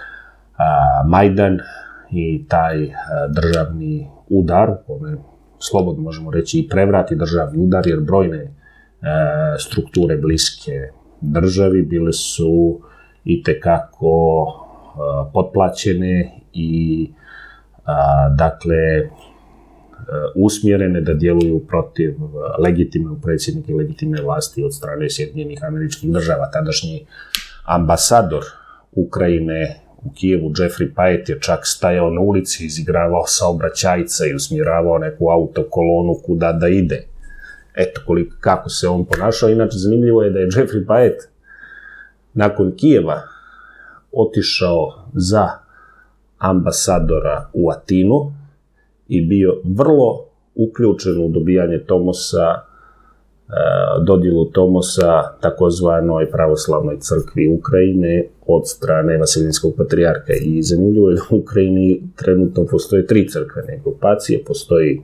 Majdan i taj državni udar, u kome slobodno možemo reći i prevrat i državni udar, jer brojne strukture bliske državi bile su itekako potplaćene i dakle usmjerene da djeluju protiv legitimnog predsjednika i legitimne vlasti od strane Sjedinjenih Američkih Država. Tadašnji ambasador Ukrajine u Kijevu, Jeffrey Pyatt, je čak stajao na ulici, izigravao saobraćajca i usmjeravao neku autokolonu kuda da ide. Eto kako se on ponašao. Inače, zanimljivo je da je Jeffrey Pyatt nakon Kijeva otišao za ambasadora u Atinu i bio vrlo uključen u dobijanje Tomosa, dodjelu Tomosa takozvanoj pravoslavnoj crkvi Ukrajine od strane Vasilijskog patrijarha. I zanimljivo je da u Ukrajini trenutno postoje 3 crkvene grupacije. Postoji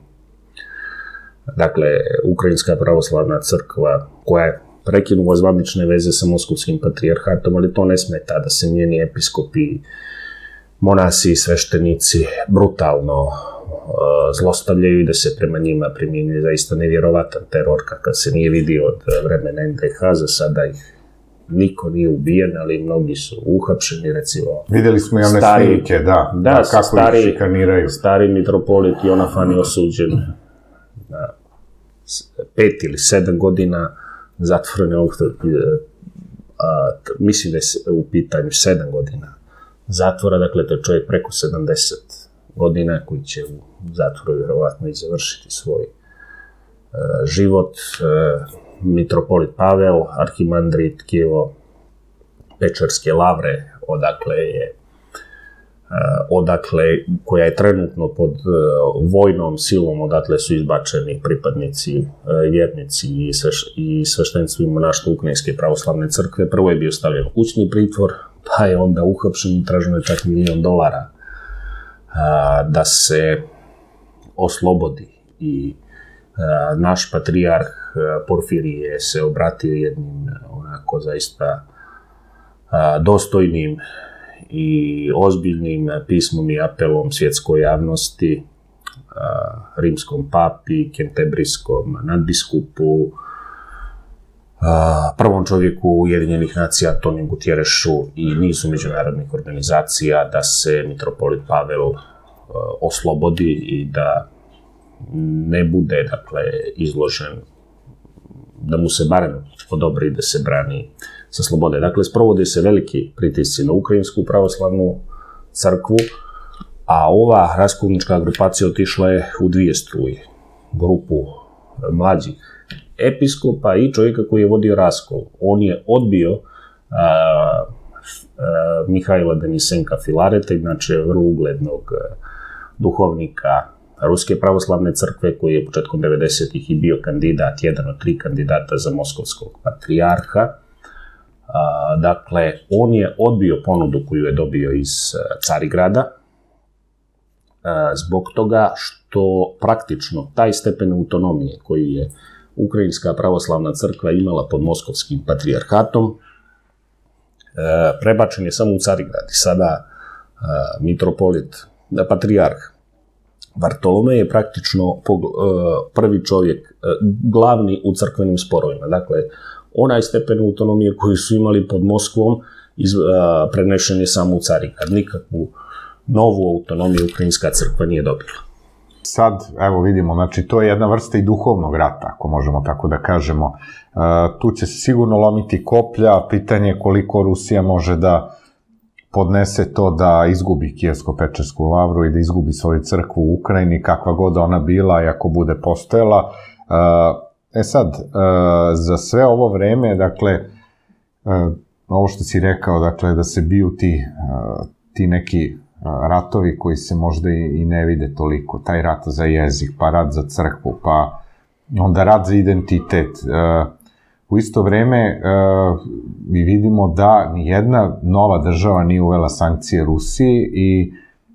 dakle Ukrajinska pravoslavna crkva koja je prekinula zvanične veze sa Moskovskim patrijarhatom, ali to ne smeta da se njeni episkopi, monasi i sveštenici brutalno zlostavljaju i da se prema njima primjenjuje zaista nevjerovatan teror kakav se nije vidio od vremena NDH. Za sada ih niko nije ubijen, ali mnogi su uhapšeni, recimo. Vidjeli smo i one snimke, kako ih šikaniraju. Stari mitropolit Jonafan je osuđen na 5 ili 7 godina zatvorene, mislim da je u pitanju 7 godina zatvora, dakle to je čovjek preko 70 godina koji će u zatvoru vjerovatno i završiti svoj život. Mitropolit Pavel, arhimandrit Kijevo-Pečerske lavre, koja je trenutno pod vojnom silom, odatle su izbačeni pripadnici, vjernici i sveštenstvo i monaštvo Ukrajinske pravoslavne crkve. Prvo je bio stavljen u kućni pritvor, pa je onda uhapšen i traženo je čak $1 milion da se oslobodi. I naš patrijarh Porfirije se obratio jednim onako zaista dostojnim i ozbiljnim pismom i apelom svjetskoj javnosti, rimskom papi, kentebrijskom nadbiskupu, prvom čovjeku Ujedinjenih nacija Antoniju Gutjerešu i nizu međunarodnih organizacija da se mitropolit Pavel oslobodi i da ne bude, dakle, izložen, da mu se barem odobri da se brani sa slobode. Dakle, sprovode se veliki pritisci na Ukrajinsku pravoslavnu crkvu, a ova raskolnička grupacija otišla je u 2 struje. Grupu mlađih episkopa i čovjeka koji je vodio raskol. On je odbio Mihajla Denisenka Filareta, inače vrlo uglednog duhovnika Ruske pravoslavne crkve, koji je početkom 90-ih i bio kandidat, jedan od 3 kandidata za Moskovskog patrijarha. Dakle, on je odbio ponudu koju je dobio iz Carigrada, zbog toga što praktično taj stepen autonomije koji je Ukrajinska pravoslavna crkva imala pod Moskovskim patrijarhatom prebačen je samo u Carigrad. I sada patrijarh Vartolomej je praktično prvi čovjek, glavni u crkvenim sporovima. Dakle, onaj stepen autonomije koju su imali pod Moskvom prenešen je samo u Carigrad. Nikakvu novu autonomiju Ukrajinska crkva nije dobila. Sad, evo vidimo, znači to je jedna vrsta i duhovnog rata, ako možemo tako da kažemo. Tu će se sigurno lomiti koplja, pitanje koliko Rusija može da podnese to da izgubi Kijevsko-Pečersku lavru i da izgubi svoju crkvu u Ukrajini, kakva god ona bila i ako bude postojala. Sad, za sve ovo vreme, dakle, ovo što si rekao, dakle, da se biju ti neki ratovi koji se možda i ne vide toliko, taj rat za jezik, pa rat za crkvu, pa onda rad za identitet. U isto vreme mi vidimo da nijedna nova država nije uvela sankcije Rusiji i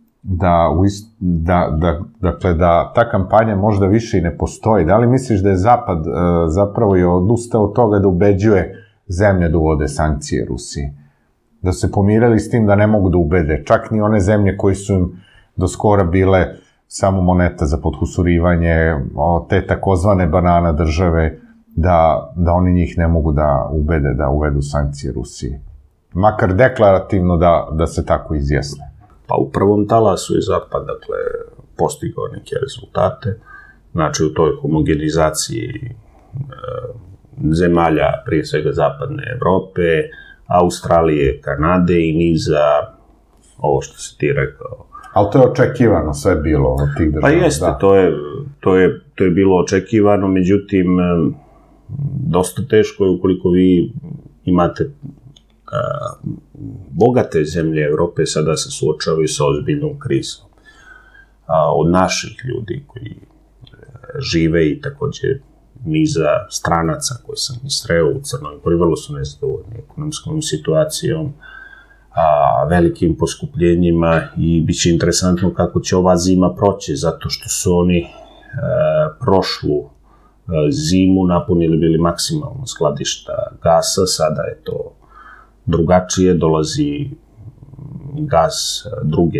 da ta kampanja možda više i ne postoji. Da li misliš da je Zapad zapravo i odustao od toga da ubeđuje zemlje da uvode sankcije Rusiji? Da se pomirali s tim da ne mogu da ubede, čak ni one zemlje koji su im do skora bile samo moneta za potkusurivanje, te takozvane banana države, da oni njih ne mogu da ubede da uvedu sankcije Rusiji. Makar deklarativno da se tako izjasne. Pa u prvom talasu je Zapad, dakle, postigao neke rezultate, znači u toj homogenizaciji zemalja, prije svega Zapadne Evrope, Australije, Kanade i niza, ovo što si ti rekao. Ali to je očekivano sve bilo od tih država. Pa jeste, to je bilo očekivano, međutim, dosta teško je ukoliko vi imate bogate zemlje Evrope sada se suočavaju sa ozbiljnom krizom. Od naših ljudi koji žive i također niza stranaca koje sam sreo u Crnoj Gori, vrlo su nezadovoljni ekonomskom situacijom, velikim poskupljenjima i bit će interesantno kako će ova zima proći, zato što su oni prošlu zimu napunili bili maksimalno skladišta gasa, sada je to drugačije, dolazi gas druge,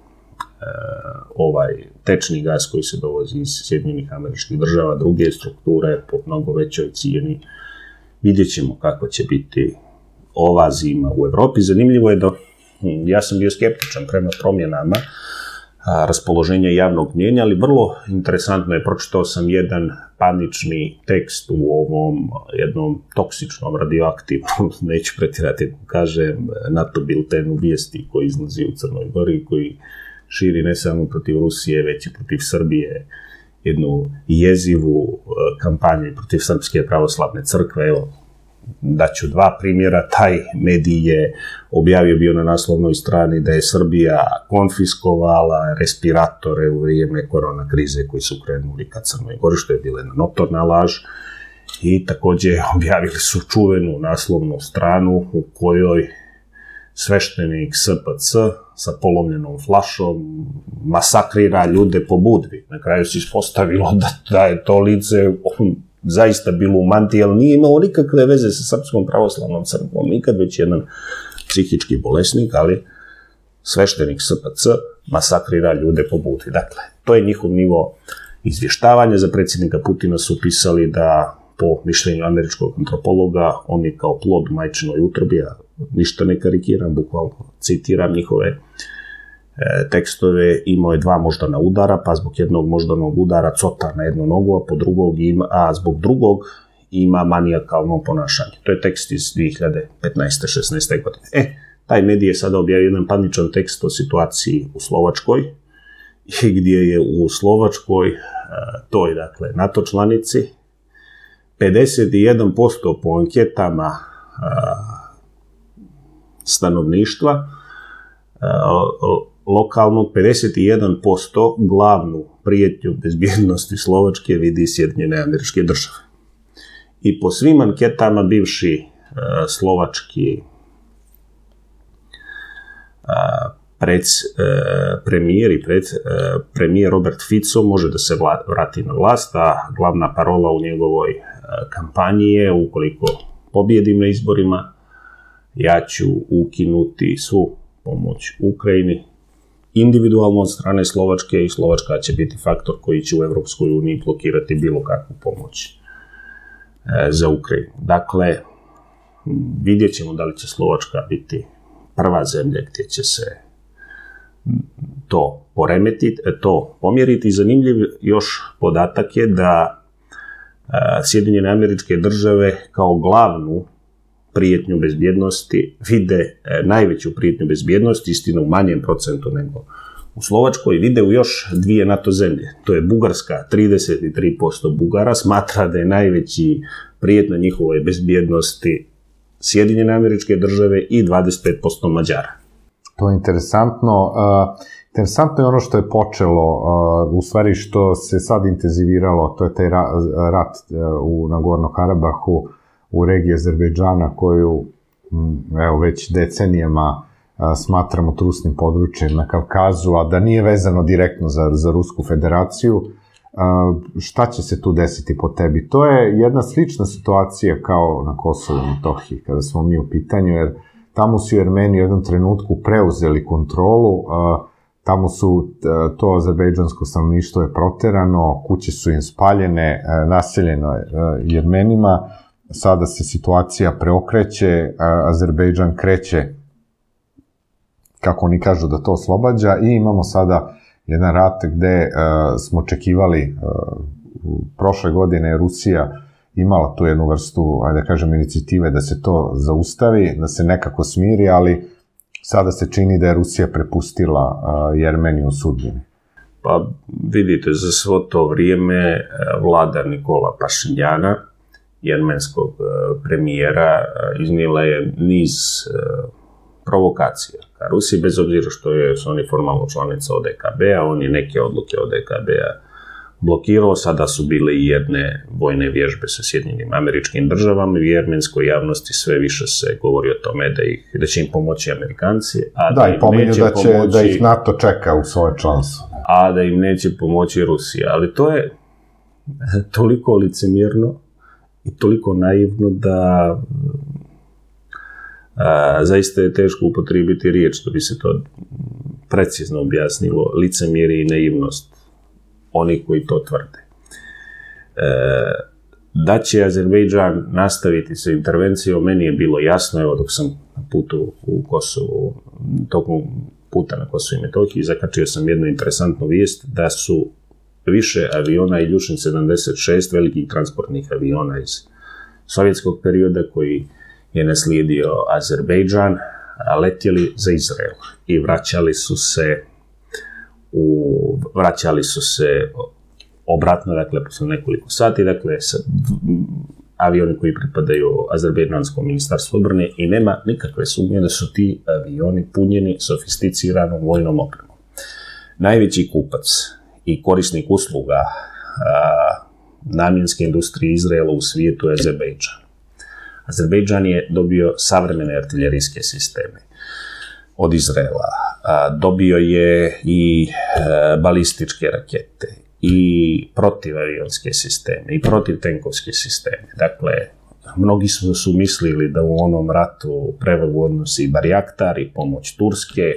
tečni gas koji se dovozi iz Sjedinjenih Američkih Država, druge strukture po mnogo većoj cijeni. Vidjet ćemo kako će biti ova zima u Evropi. Zanimljivo je da ja sam bio skeptičan prema promjenama raspoloženja javnog mnjenja, ali vrlo interesantno je, pročitao sam jedan panični tekst u ovom jednom toksičnom, radioaktivnom, neću pretirati, kažem, NATO biltenu vijesti koji izlazi u Crnoj Gori, koji širi ne samo protiv Rusije, već i protiv Srbije, jednu jezivu kampanju protiv Srpske pravoslavne crkve. Evo, daću dva primjera. Taj medij je objavio bio na naslovnoj strani da je Srbija konfiskovala respiratore u vrijeme korona krize koji su krenuli ka Crnoj Gori, što je bila jedna notorna laž. I također objavili su čuvenu naslovnu stranu u kojoj sveštenik SPC sa polomljenom flašom masakrira ljude po Budvi. Na kraju se ispostavilo da je to lice zaista bilo u mantiji, ali nije imalo nikakve veze sa Srpskom pravoslavnom crkvom nikad, već jedan psihički bolesnik, ali sveštenik SPC masakrira ljude po Budvi. Dakle, to je njihov nivo izvještavanja. Za predsjednika Putina su pisali da, po mišljenju američkog antropologa, on je kao plod u majčinoj utrobi, ja ništa ne karikiram, bukvalno citiram njihove tekstove, imao je 2 moždana udara, pa zbog jednog moždanog udara cota na jednu nogu, a zbog drugog ima manijakalno ponašanje. To je tekst iz 2015-16. godine. Taj medij je sada objavio jedan paničan tekst o situaciji u Slovačkoj, gdje je u Slovačkoj, toj, dakle, NATO članici, 51% po anketama stanovništva lokalnog, 51% glavnu prijetnju bezbjednosti Slovačke vidi Sjedinjene Američke Države. I po svim anketama bivši slovački premijer Robert Fico može da se vrati na vlast, a glavna parola u njegovoj kampanji je: ukoliko pobjedim na izborima, ja ću ukinuti svu pomoć Ukrajini individualno od strane Slovačke i Slovačka će biti faktor koji će u Evropskoj uniji blokirati bilo kakvu pomoć za Ukrajinu. Dakle, vidjet ćemo da li će Slovačka biti prva zemlja gdje će se to pomjeriti. Zanimljiv još podatak je da Sjedinjene Američke Države kao glavnu prijetnju bezbjednosti vide najveću prijetnju bezbjednosti, istina u manjem procentu nego u Slovačkoj, vide u još 2 NATO zemlje. To je Bugarska, 33% Bugara smatra da je najveći prijetnja njihove bezbjednosti Sjedinjene Američke Države i 25% Mađara. To je interesantno. Interesantno je ono što je počelo, u stvari što se sad intenziviralo, to je taj rat u Nagorno-Karabahu, u regiji Azerbejdžana, koju već decenijama smatramo trusnim područjem na Kavkazu, a da nije vezano direktno za Rusku federaciju. Šta će se tu desiti po tebi? To je jedna slična situacija kao na Kosovu i Metohiji, kada smo mi u pitanju, jer tamo su Jermeni u jednom trenutku preuzeli kontrolu, tamo su to azerbejdžansko stanovništvo je proterano, kuće su im spaljene, naseljeno Jermenima, sada se situacija preokreće, Azerbejdžan kreće, kako oni kažu, da to oslobađa i imamo sada jedan rat gde smo očekivali, prošle godine Rusija imala tu jednu vrstu, ajde da kažem, inicijative da se to zaustavi, da se nekako smiri, ali sada se čini da je Rusija prepustila Jermeniju sudbini. Pa vidite, za svo to vrijeme vlada Nikola Pašinjana, jermenskog premijera, iznijela je niz provokacija ka Rusiji, bez obzira što su oni formalno članica ODKB-a, on je neke odluke ODKB-a blokirao, sada su bile i jedne vojne vježbe sa Sjedinjenim Američkim Državama i u jermenskoj javnosti sve više se govori o tome da će im pomoći Amerikanci, a da i pominju da ih NATO čeka u svoje članstvo. A da im neće pomoći Rusija, ali to je toliko licemjerno i toliko naivno da zaista je teško upotrijebiti riječ da bi se to precizno objasnilo, licemjerje i naivnost oni koji to tvrde. Da će Azerbejdžan nastaviti sa intervencijom, meni je bilo jasno, evo dok sam na putu u Kosovu, tokom puta na Kosovu i Metohiji, zakačio sam jednu interesantnu vijest da su više aviona Iljušin 76, velikih transportnih aviona iz sovjetskog perioda koji je naslijedio Azerbejdžan, letjeli za Izrael i vraćali su se obratno, dakle, posle nekoliko sati, dakle, avioni koji pripadaju Azerbejdžanskom ministarstvu odbrane i nema nikakve sumnje da su ti avioni punjeni sofisticiranom vojnom opremom. Najveći kupac i korisnik usluga namjenske industrije Izraela u svijetu je Azerbejdžan. Azerbejdžan je dobio savremene artiljerijske sisteme od Izraela, dobio je i balističke rakete, i protivavionske sisteme, i protivtenkovske sisteme. Dakle, mnogi su mislili da u onom ratu prevagu odnosi Barjaktar i pomoć Turske,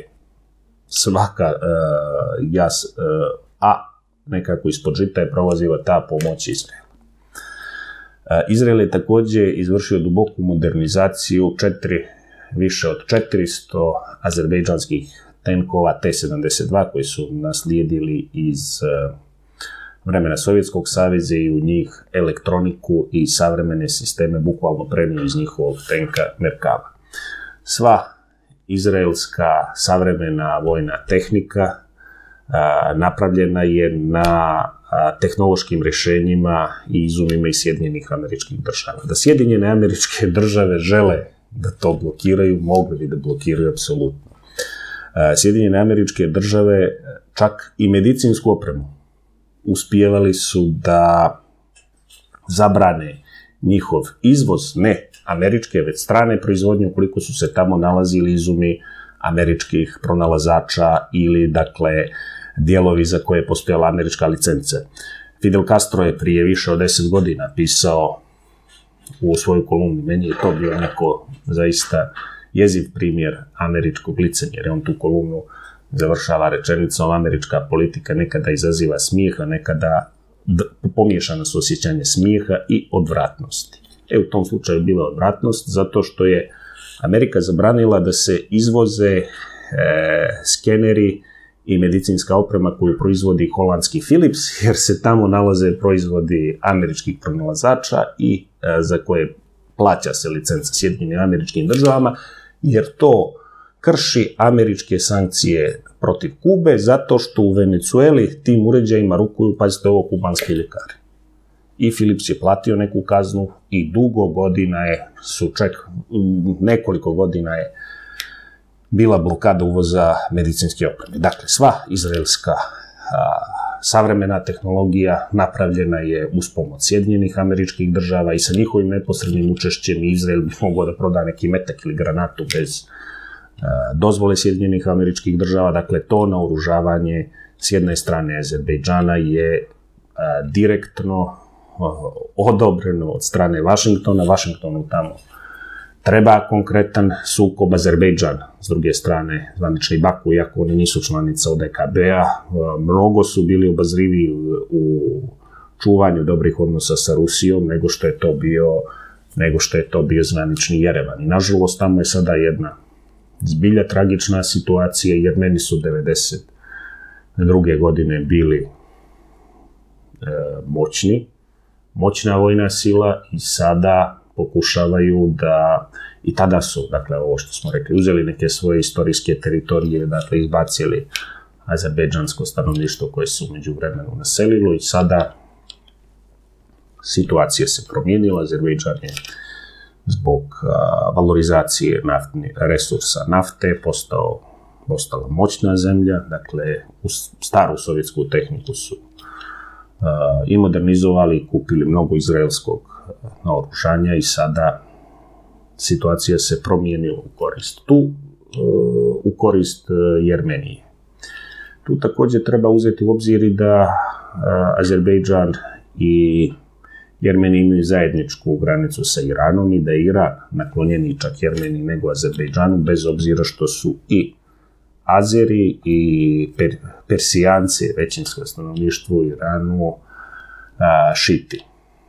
a nekako ispod žita je prolazila ta pomoć Izraela. Izrael je također izvršio duboku modernizaciju više od 400 azerbejdžanskih tenkova T-72 koji su naslijedili iz vremena Sovjetskog saveza i u njih elektroniku i savremene sisteme bukvalno prenio iz njihovog tenka Merkava. Sva izraelska savremena vojna tehnika napravljena je na tehnološkim rješenjima i izumima iz Sjedinjenih Američkih Država. Da Sjedinjene Američke Države žele da to blokiraju, mogli bi da blokiraju apsolutno. Sjedinjene Američke Države čak i medicinsku opremu uspijevali su da zabrane njihov izvoz, ne američke, već strane proizvodnje, ukoliko su se tamo nalazili izumi američkih pronalazača ili, dakle, dijelovi za koje je postojala američka licenca. Fidel Castro je prije više od 10 godina pisao u svoju kolumnu, meni je to bio neko zaista jeziv primjer američkog licemjerja. On tu kolumnu završava rečenicom: američka politika nekada izaziva smijeha, nekada pomiješana su osjećanje smijeha i odvratnosti. U tom slučaju je bila odvratnost zato što je Amerika zabranila da se izvoze skeneri i medicinska oprema koju proizvodi holandski Philips, jer se tamo nalaze proizvodi američkih pronalazača i za koje plaća se licenca Sjedinjenim Američkim Državama, jer to krši američke sankcije protiv Kube, zato što u Venecueli tim uređajima rukuju, pazite ovo, kubanski ljekari. I Philips je platio neku kaznu i dugo godina nekoliko godina je bila blokada uvoza medicinske opreme. Dakle, sva izraelska savremena tehnologija napravljena je uz pomoć Sjedinjenih Američkih Država i sa njihovim neposrednim učešćem Izrael bi mogao da proda neki metak ili granatu bez dozvole Sjedinjenih Američkih Država. Dakle, to naoružavanje s jedne strane Azerbejdžana je direktno odobreno od strane Vašingtona. Vašingtonu tamo treba konkretan sukob. Azerbejdžan, s druge strane, zvanični Baku, iako oni nisu članica ODKB-a, mnogo su bili obazrivi u čuvanju dobrih odnosa sa Rusijom nego što je to bio zvanični Jerevan. I nažalost, tamo je sada jedna zbilja tragična situacija, jer meni su 1992. godine bili moćna vojna sila i sada pokušavaju da, i tada su, dakle, ovo što smo rekli, uzeli neke svoje istorijske teritorije, dakle, izbacili azerbejdžansko stanovništvo koje su među vremenu naselilo i sada situacija se promijenila. Azerbejdžan je zbog valorizacije resursa nafte postala moćna zemlja, dakle, u staru sovjetsku tehniku su i modernizovali i kupili mnogo izraelskog naoružanja i sada situacija se promijenila u korist Jermenije. Tu također treba uzeti u obzir da Azerbejdžan i Jermenija imaju zajedničku granicu sa Iranom i da je Iran naklonjeniji čak Jermeniji nego Azerbejdžanu, bez obzira što su i Azeri i Persijanci, većinsko stanovništvo u Iranu, šiti.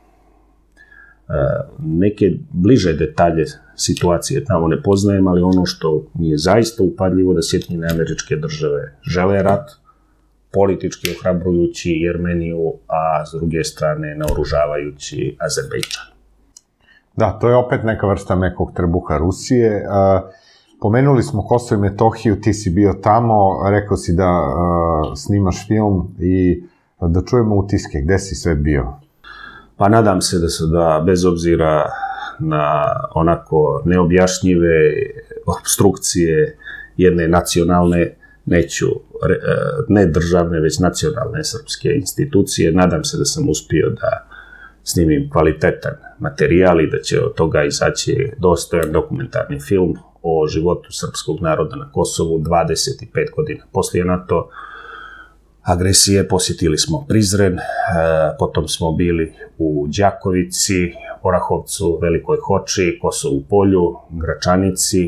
Neke bliže detalje situacije tamo ne poznajem, ali ono što mi je zaista upadljivo da Sjedinjene Američke Države žele rat, politički ohrabrujući Jermeniju, a s druge strane naoružavajući Azerbejdžan. Da, to je opet neka vrsta mekog trbuha Rusije. Pomenuli smo Kosovo i Metohiju, ti si bio tamo, rekao si da snimaš film i da čujemo utiske, gde si sve bio? Pa nadam se da bez obzira na onako neobjašnjive obstrukcije jedne nacionalne, ne državne, već nacionalne srpske institucije, nadam se da sam uspio da snimim kvalitetan materijal i da će od toga izaći dostojan dokumentarni film o životu srpskog naroda na Kosovu 25 godina poslije NATO agresije. Posjetili smo Prizren, potom smo bili u Đakovici, Orahovcu, Velikoj Hoči, Kosovu Polju, Gračanici,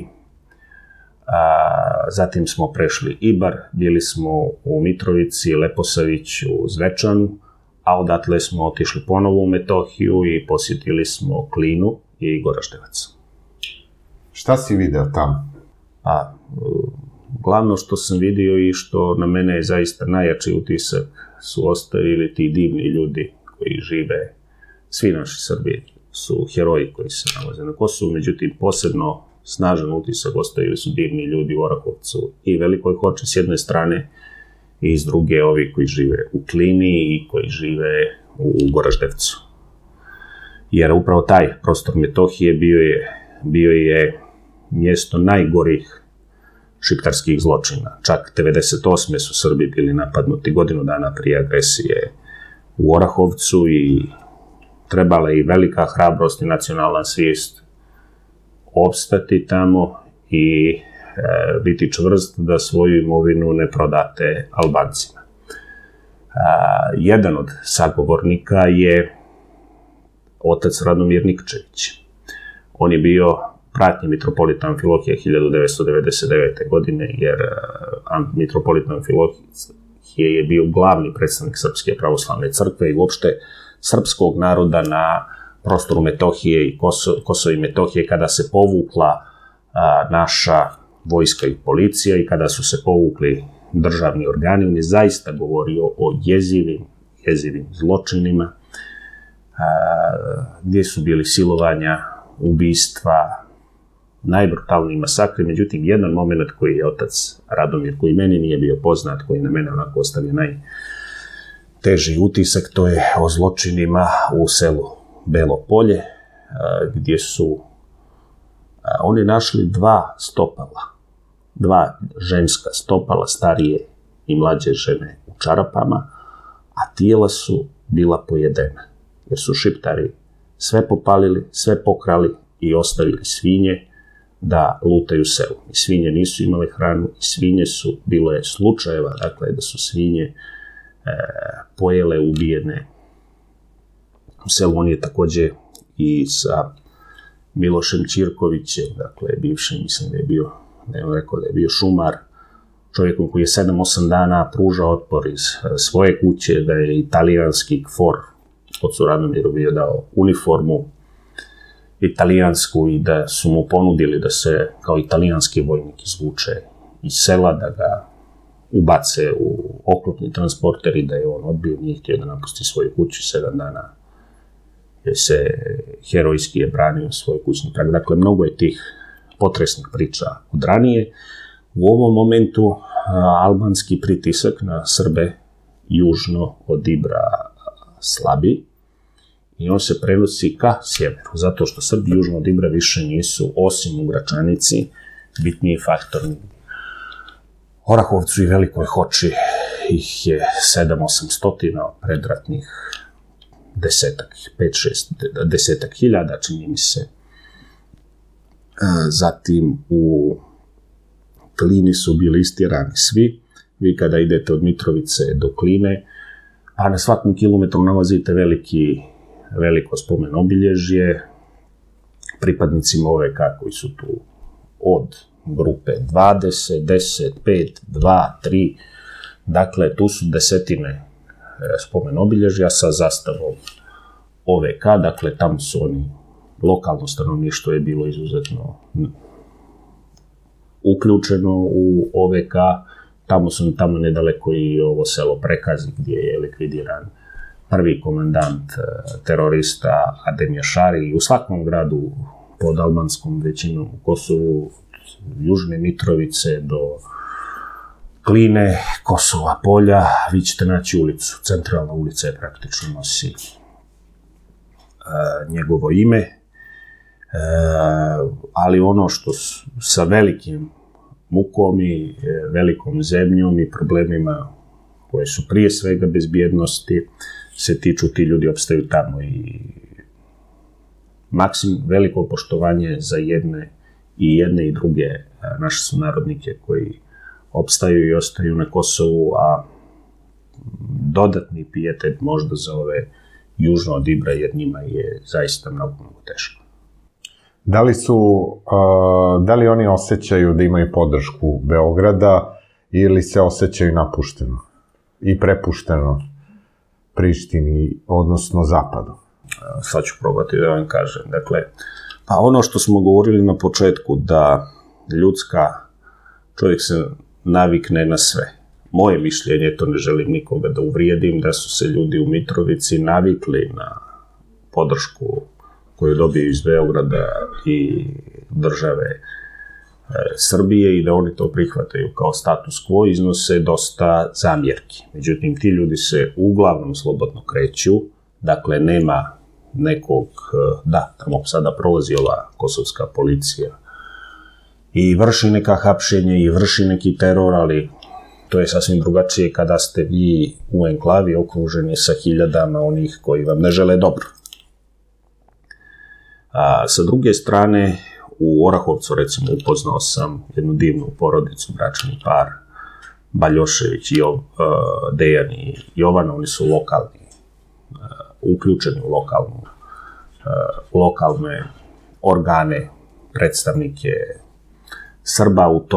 zatim smo prešli Ibar, bili smo u Mitrovici, Leposaviću, Zvečanu, a odatle smo otišli ponovo u Metohiju i posjetili smo Klinu i Goraždevac. Šta si video tamo? Glavno što sam vidio i što na mene je zaista najjači utisak su ostavili ti divni ljudi koji žive. Svi naši Srbi su heroji koji se nalaze na Kosovu, međutim posebno snažan utisak ostavili su divni ljudi u Orahovcu i Velikoj Hoči s jedne strane i s druge ovi koji žive u Klini i koji žive u Goraždevcu. Jer upravo taj prostor Metohije bio je mjesto najgorih šiptarskih zločina. Čak 1998. su Srbi bili napadnuti godinu dana prije agresije u Orahovcu i trebala je i velika hrabrost i nacionalna svijest opstati tamo i biti čvrst da svoju imovinu ne prodate Albancima. Jedan od sagovornika je otac Radomir Nikčević. On je bio pratnji mitropolita Amfilohije 1999. godine, jer mitropolita Amfilohije je bio glavni predstavnik Srpske pravoslavne crkve i uopšte srpskog naroda na prostoru Metohije i Kosova i Metohije kada se povukla naša vojska i policija i kada su se povukli državni organi. On je zaista govorio o jezivim zločinima, gdje su bili silovanja, ubistva, najbrutalniji masakri. Međutim, jedan moment koji je otac Radomir, koji meni nije bio poznat, koji na mene onako ostavio najteži utisak, to je o zločinima u selu Belo Polje, gdje su oni našli 2 stopala 2 ženska stopala, starije i mlađe žene u čarapama, a tijela su bila pojedena, jer su Šiptari sve popalili, sve pokrali i ostavili svinje da lutaju selu. I svinje nisu imale hranu, i svinje su, bilo je slučajeva, dakle, da su svinje pojele ubijene u selu. On je također i sa Milošem Ćirkovićem, dakle, bivšim, mislim da je bio, ne bih rekao da je bio šumar, čovjekom koji je 7-8 dana pružao otpor iz svoje kuće, da je italijanski KFOR, ocu Radomiru, bio dao uniformu italijansku i da su mu ponudili da se kao italijanski vojnik izvuče iz sela, da ga ubace u oklopni transporter i da je on odbio, nije htio da napusti svoju kuću 7 dana. Se herojski je branio svoj kućni prag. Dakle, mnogo je tih potresnih priča od ranije. U ovom momentu albanski pritisak na Srbe južno od Ibra slabi i on se prenosi ka sjeveru, zato što Srbi južno od Ibra više nisu, osim u Gračanici, bitniji faktor. Orahovcu i Velikoj Hoči ih je 700-800 predratnih, 5-6 hiljada, čini mi se. Zatim u Klini su bili istjerani svi. Vi kada idete od Mitrovice do Kline, a na svakom kilometru nalazite veliko spomen obilježje pripadnicima OVK koji su tu od grupe 20, 10, 5, 2, 3. Dakle, tu su desetine spomen obilježja sa zastavom OVK, dakle tamo su oni, lokalno stanovništvo je bilo izuzetno uključeno u OVK, tamo nedaleko i ovo selo Prekazi gdje je likvidiran prvi komandant terorista Adem Jašari. U svakom gradu pod albanskom većinom u Kosovu, od Južne Mitrovice do Kline, Kosova polja, vi ćete naći ulicu. Centralna ulica je praktično nosi njegovo ime, ali ono što sa velikim mukom i velikom zemljom i problemima koje su prije svega bezbjednosti se tiču, ti ljudi opstaju tamo i veliko poštovanje za jedne i druge naše sunarodnike koji opstaju i ostaju na Kosovu, a dodatni pijetet možda za ove južno od Ibra, jer njima je zaista mnogo teško. Da li oni osjećaju da imaju podršku Beograda ili se osjećaju napušteno i prepušteno Prištini, odnosno Zapadu? Sad ću probati da vam kažem. Dakle, pa ono što smo govorili na početku, da čovjek se navikne na sve. Moje mišljenje, to ne želim nikoga da uvrijedim, da su se ljudi u Mitrovici navikli na podršku koju dobiju iz Beograda i države Srbije i da oni to prihvataju kao status quo, iznose dosta zamjerki. Međutim, ti ljudi se uglavnom slobodno kreću, dakle nema nekog, tamo sada prolazi ova kosovska policija i vrši neka hapšenja i vrši neki teror, ali to je sasvim drugačije kada ste vi u enklavi okruženi sa hiljadama onih koji vam ne žele dobro. Sa druge strane, u Orahovcu, recimo, upoznao sam jednu divnu porodicu, bračni par, Baljošević, Dejan i Jovana, oni su uključeni u lokalne organe, predstavnike Srba u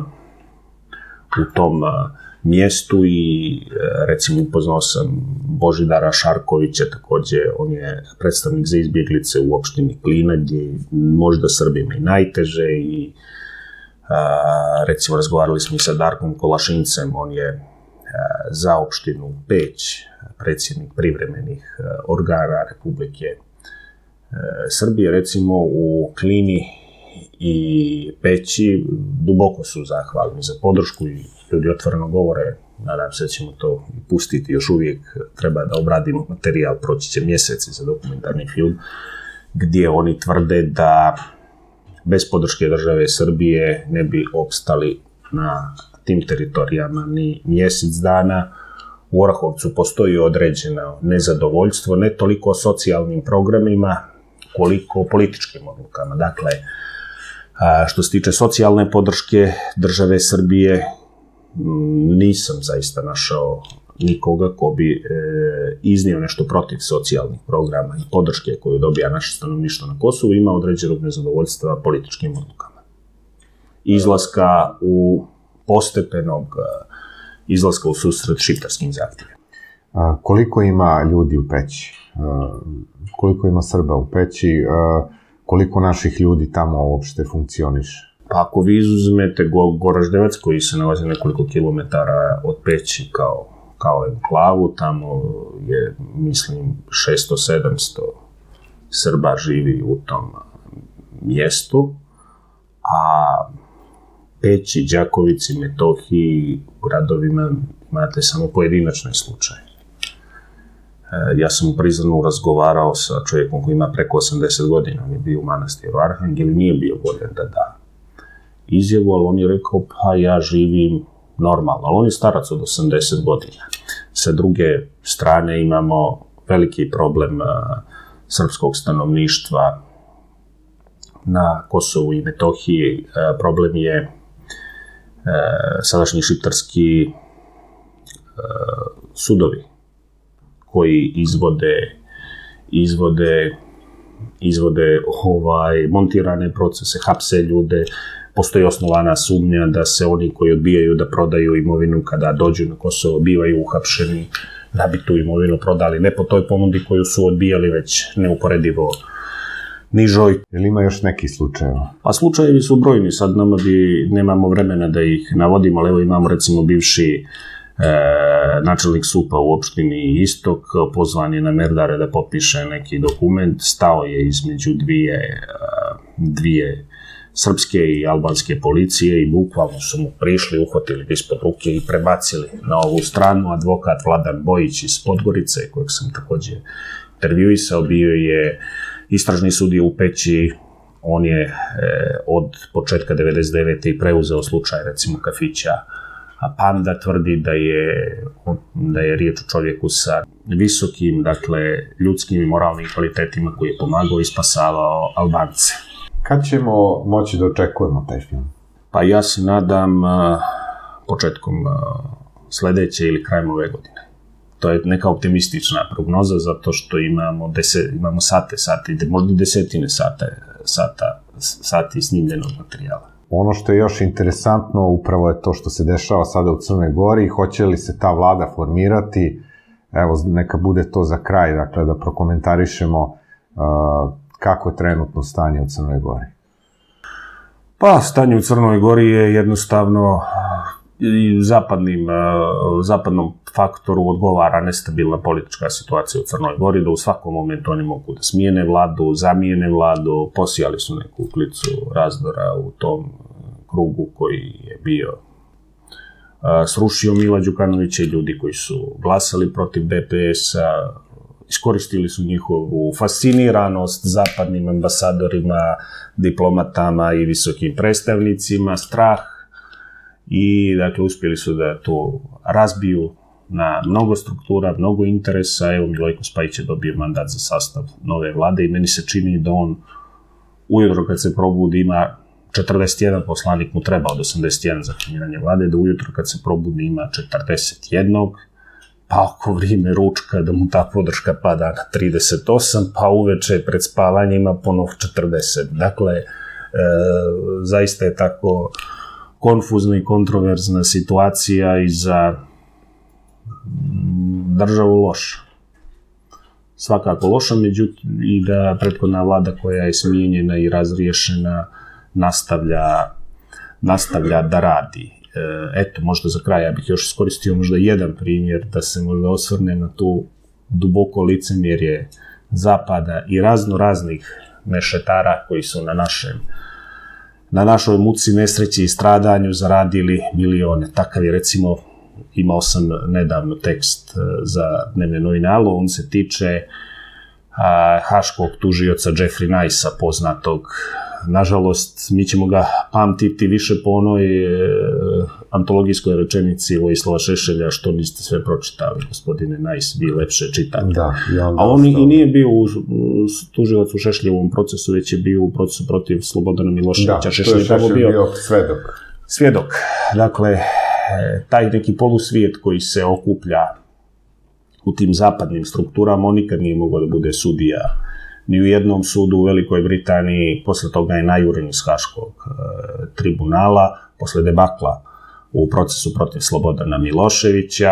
tom mjestu i recimo upoznao sam Božidara Šarkovića, također on je predstavnik za izbjeglice u opštini Klina, gdje je možda Srbima i najteže i recimo razgovarali smo i sa Darkom Kolašincem, on je za opštinu Peć, predsjednik privremenih organa Republike Srbije. Recimo u Klini i Peći duboko su zahvalni za podršku i ljudi otvoreno govore, nadam se da ćemo to pustiti, još uvijek treba da obradimo materijal, proći će mjeseci za dokumentarni film, gdje oni tvrde da bez podrške države Srbije ne bi opstali na tim teritorijama ni mjesec dana. U Orahovcu postoji određeno nezadovoljstvo, ne toliko socijalnim programima, koliko političkim odlukama. Dakle, što se tiče socijalne podrške države Srbije, nisam zaista našao nikoga ko bi iznio nešto protiv socijalnih programa i podrške koju dobija naše stanovništvo na Kosovu, ima određenog nezadovoljstva političkim odlukama. Izlaska u postepenog izlaska u susret šiptarskim zahtjevima. Koliko ima ljudi u Peći? Koliko ima Srba u Peći? Koliko naših ljudi tamo uopšte funkcioniše? Pa ako vi izuzmete Goraždevac koji se nalazi nekoliko kilometara od Peći kao enklavu, tamo je, mislim, 600-700 Srba živi u tom mjestu, a Peći, Đakovici, Metohiji, u gradovima imate samo pojedinačne slučaje. Ja sam u Prizrenu razgovarao sa čovjekom koji ima preko 80 godina, on je bio u manastiru Arhangel i nije bio voljan da da izjavu, ali on je rekao, pa ja živim normalno, ali on je starac od 80 godina. Sa druge strane imamo veliki problem srpskog stanovništva na Kosovu i Metohiji. Problem je sadašnji šiptarski sudovi koji izvode montirane procese, hapse ljude. Postoji osnovana sumnja da se oni koji odbijaju da prodaju imovinu kada dođu na Kosovo bivaju uhapšeni da bi tu imovinu prodali. Ne po toj ponudi koju su odbijali, već neuporedivo nižoj. Ili ima još neki slučajeva? Pa slučajevi su brojni, sad nemamo vremena da ih navodimo, ali evo imamo recimo bivši načelnik SUP-a u opštini Istok, pozvan je na Merdare da potpiše neki dokument, stao je između dvije srpske i albanske policije i bukvalno su mu prišli, uhvatili ispod ruke i prebacili na ovu stranu. Advokat Vladan Bojić iz Podgorice, kojeg sam također intervjuisao, bio je istražni sudija u Peći. On je od početka 99. i preuzeo slučaj recimo kafića Panda. Tvrdi da je riječ o čovjeku sa visokim, dakle, ljudskim i moralnim kvalitetima koji je pomagao i spasavao Albance. Kad ćemo moći da očekujemo taj film? Pa ja se nadam početkom sledeće ili krajem ove godine. To je neka optimistična prognoza, zato što imamo sate, možda desetine sati snimljenog materijala. Ono što je još interesantno upravo je to što se dešava sada u Crnoj Gori. Hoće li se ta vlada formirati? Evo, neka bude to za kraj, dakle, da prokomentarišemo kako je trenutno stanje u Crnoj Gori. Pa, stanje u Crnoj Gori je jednostavno i zapadnom faktoru odgovara nestabilna politička situacija u Crnoj Gori, da u svakom momentu oni mogu da smijene vladu, zamijene vladu, posijali su neku klicu razdora u tom krugu koji je bio srušio Mila Đukanovića i ljudi koji su glasali protiv DPS-a, iskoristili su njihovu fasciniranost zapadnim ambasadorima, diplomatama i visokim predstavnicima, strah, i dakle uspjeli su da to razbiju na mnogo struktura, mnogo interesa. Evo, Milojko Spajić je dobio mandat za sastav nove vlade i meni se čini da on ujutro kad se probudi ima 41 poslanik, mu treba od 81 za formiranje vlade, da ujutro kad se probudi ima 41, pa oko vrijeme ručka da mu ta podrška pada na 38, pa uveče pred spavanje ima ponovo 40. Dakle, zaista je tako konfuzna i kontroverzna situacija i za državu loša. Svakako loša, međutim i da prethodna vlada koja je smijenjena i razriješena nastavlja da radi. Eto, možda za kraj ja bih još iskoristio možda jedan primjer da se možda osvrne na tu duboko licemjerje Zapada i raznih mešetara koji su na našoj muci, nesreći i stradanju zaradili milione. Takav je, recimo, imao sam nedavno tekst za dnevne novine Alo, on se tiče haškog tužioca Jeffrey Nice-a, poznatog. Nažalost, mi ćemo ga pamtiti više po onoj antologijskoj rečenici Vojislava Šešelja, što niste sve pročitali, gospodine Najs, vi lepše čitate. Da, a on i nije bio tužilac u Šešljevom procesu, već je bio u procesu protiv Slobodana Miloševića. Da, Šešelj je bio svedok. Svjedok. Dakle, taj neki polusvijet koji se okuplja u tim zapadnim strukturama, on nikad nije mogao da bude sudija ni u jednom sudu u Velikoj Britaniji, posle toga je najuren iz Haškog tribunala, posle debakla u procesu protiv Slobodana Miloševića,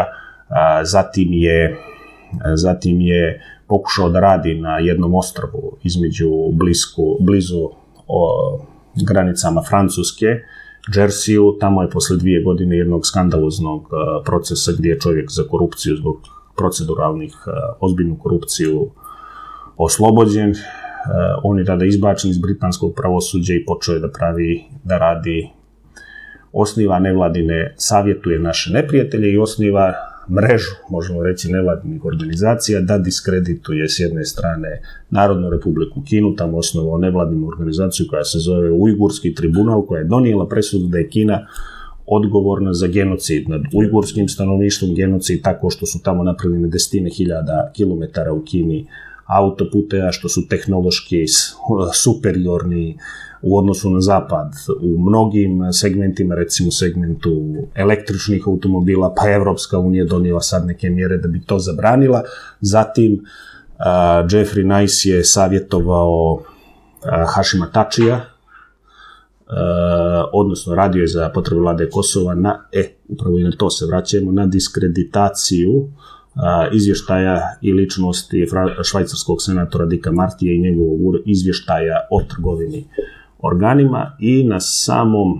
zatim je pokušao da radi na jednom ostrvu blizu granicama Francuske, Jersiju, tamo je posle 2 godine jednog skandaloznog procesa gdje je čovjek za korupciju, zbog proceduralnih, ozbiljnu korupciju, oslobođen. On je tada izbačen iz britanskog pravosuđa i počeo je da radi, osniva nevladine, savjetuje naše neprijatelje i osniva mrežu, možemo reći, nevladinih organizacija, da diskredituje s jedne strane Narodnu republiku Kinu, tamo osnovao nevladinu organizaciju koja se zove Ujgurski tribunal, koja je donijela presudu da je Kina odgovorna za genocid nad ujgurskim stanovništvom, genocid tako što su tamo napravili na desetine hiljada kilometara u Kini autoputeja, što su tehnološki superiorni u odnosu na zapad u mnogim segmentima, recimo segmentu električnih automobila, pa Evropska unija donijela sad neke mjere da bi to zabranila. Zatim Jeffrey Nice je savjetovao Hašima Tačija, odnosno radio je za potrebe vlade Kosova upravo i na to se vraćamo, na diskreditaciju izvještaja i ličnosti švajcarskog senatora Dicka Martija i njegovog izvještaja o trgovini organima, i na samom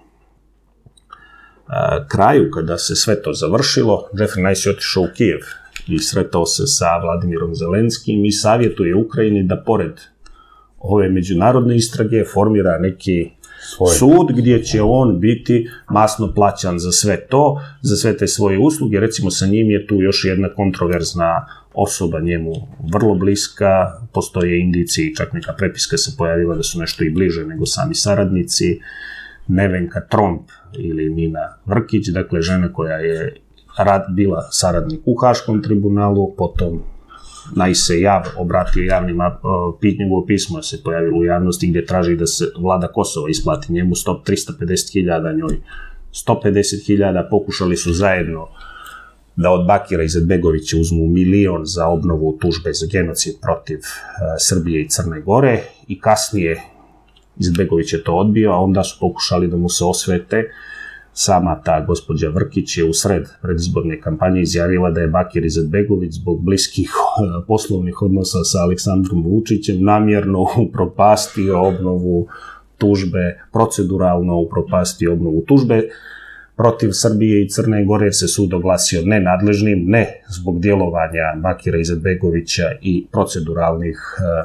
kraju, kada se sve to završilo, Jeffrey Nice je otišao u Kijev i sretao se sa Vladimirom Zelenskim i savjetuje Ukrajini da pored ove međunarodne istrage formira neki sud gdje će on biti masno plaćan za sve to, za sve te svoje usluge. Recimo, sa njim je tu još jedna kontroverzna osoba, njemu vrlo bliska, postoje indicije i čak neka prepiska se pojavila da su nešto i bliže nego sami saradnici, Nevenka Tromp ili Nina Vrkić, dakle žena koja je bila saradnik u Haškom tribunalu, potom Nice se obratio javnim, njegovo pismo se pojavilo u javnosti gdje traži da se vlada Kosova isplati njemu 350.000, njoj 150.000, pokušali su zajedno da od Bakira Izetbegovića uzmu $1 milion za obnovu tužbe za genocid protiv Srbije i Crne Gore, i kasnije Izetbegović je to odbio, a onda su pokušali da mu se osvete. Sama ta gospođa Vrkić je u sred predizborne kampanje izjavila da je Bakir Izetbegović zbog bliskih poslovnih odnosa sa Aleksandrom Vučićem namjerno upropastio obnovu tužbe, proceduralno upropastio obnovu tužbe protiv Srbije i Crne Gore, jer se sud oglasio nenadležnim, ne zbog djelovanja Bakira Izetbegovića i proceduralnih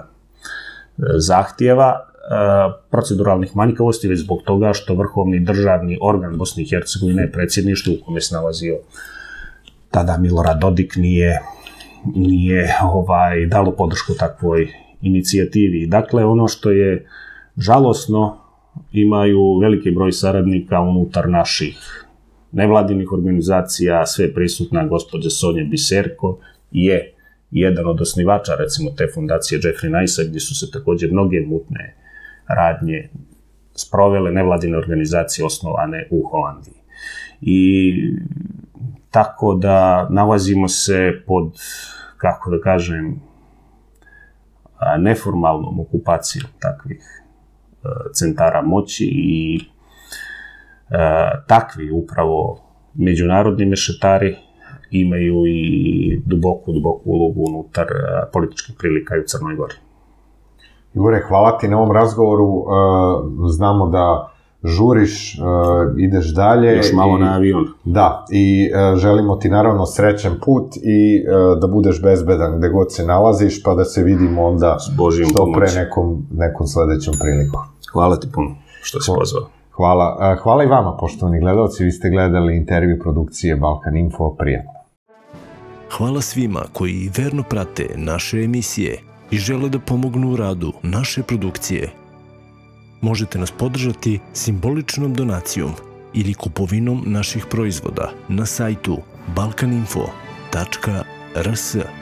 zahtjeva, proceduralnih manjkavosti, već zbog toga što vrhovni državni organ Bosne i Hercegovine, predsjedništvo u kome se nalazio tada Milorad Dodik, nije dalo podršku takvoj inicijativi. Dakle, ono što je žalosno, imaju veliki broj saradnika unutar naših nevladinih organizacija, sve prisutna gospođa Sonja Biserko je jedan od osnivača, recimo, te fundacije Jeffrey Nice, gdje su se također mnoge mutne radnje sprovele, nevladine organizacije osnovane u Holandiji. I tako da nalazimo se pod, kako da kažem, neformalnom okupacijom takvih centara moći, i takvi upravo međunarodni mešetari imaju i duboku ulogu unutar političkih prilika i u Crnoj Gori. Igore, hvala ti na ovom razgovoru. Znamo da žuriš, ideš dalje. Još malo na avion. Da, i želimo ti naravno srećan put i da budeš bezbedan gde god se nalaziš, pa da se vidimo onda što pre nekom sledećom prilikom. Hvala ti puno što si pozvao. Hvala. Hvala i vama, poštovani gledalci. Vi ste gledali intervju produkcije Balkan Info. Prijatno. Hvala svima koji verno prate naše emisije i žele da pomognu u radu naše produkcije. Možete nas podržati simboličnom donacijom ili kupovinom naših proizvoda na sajtu balkaninfo.rs.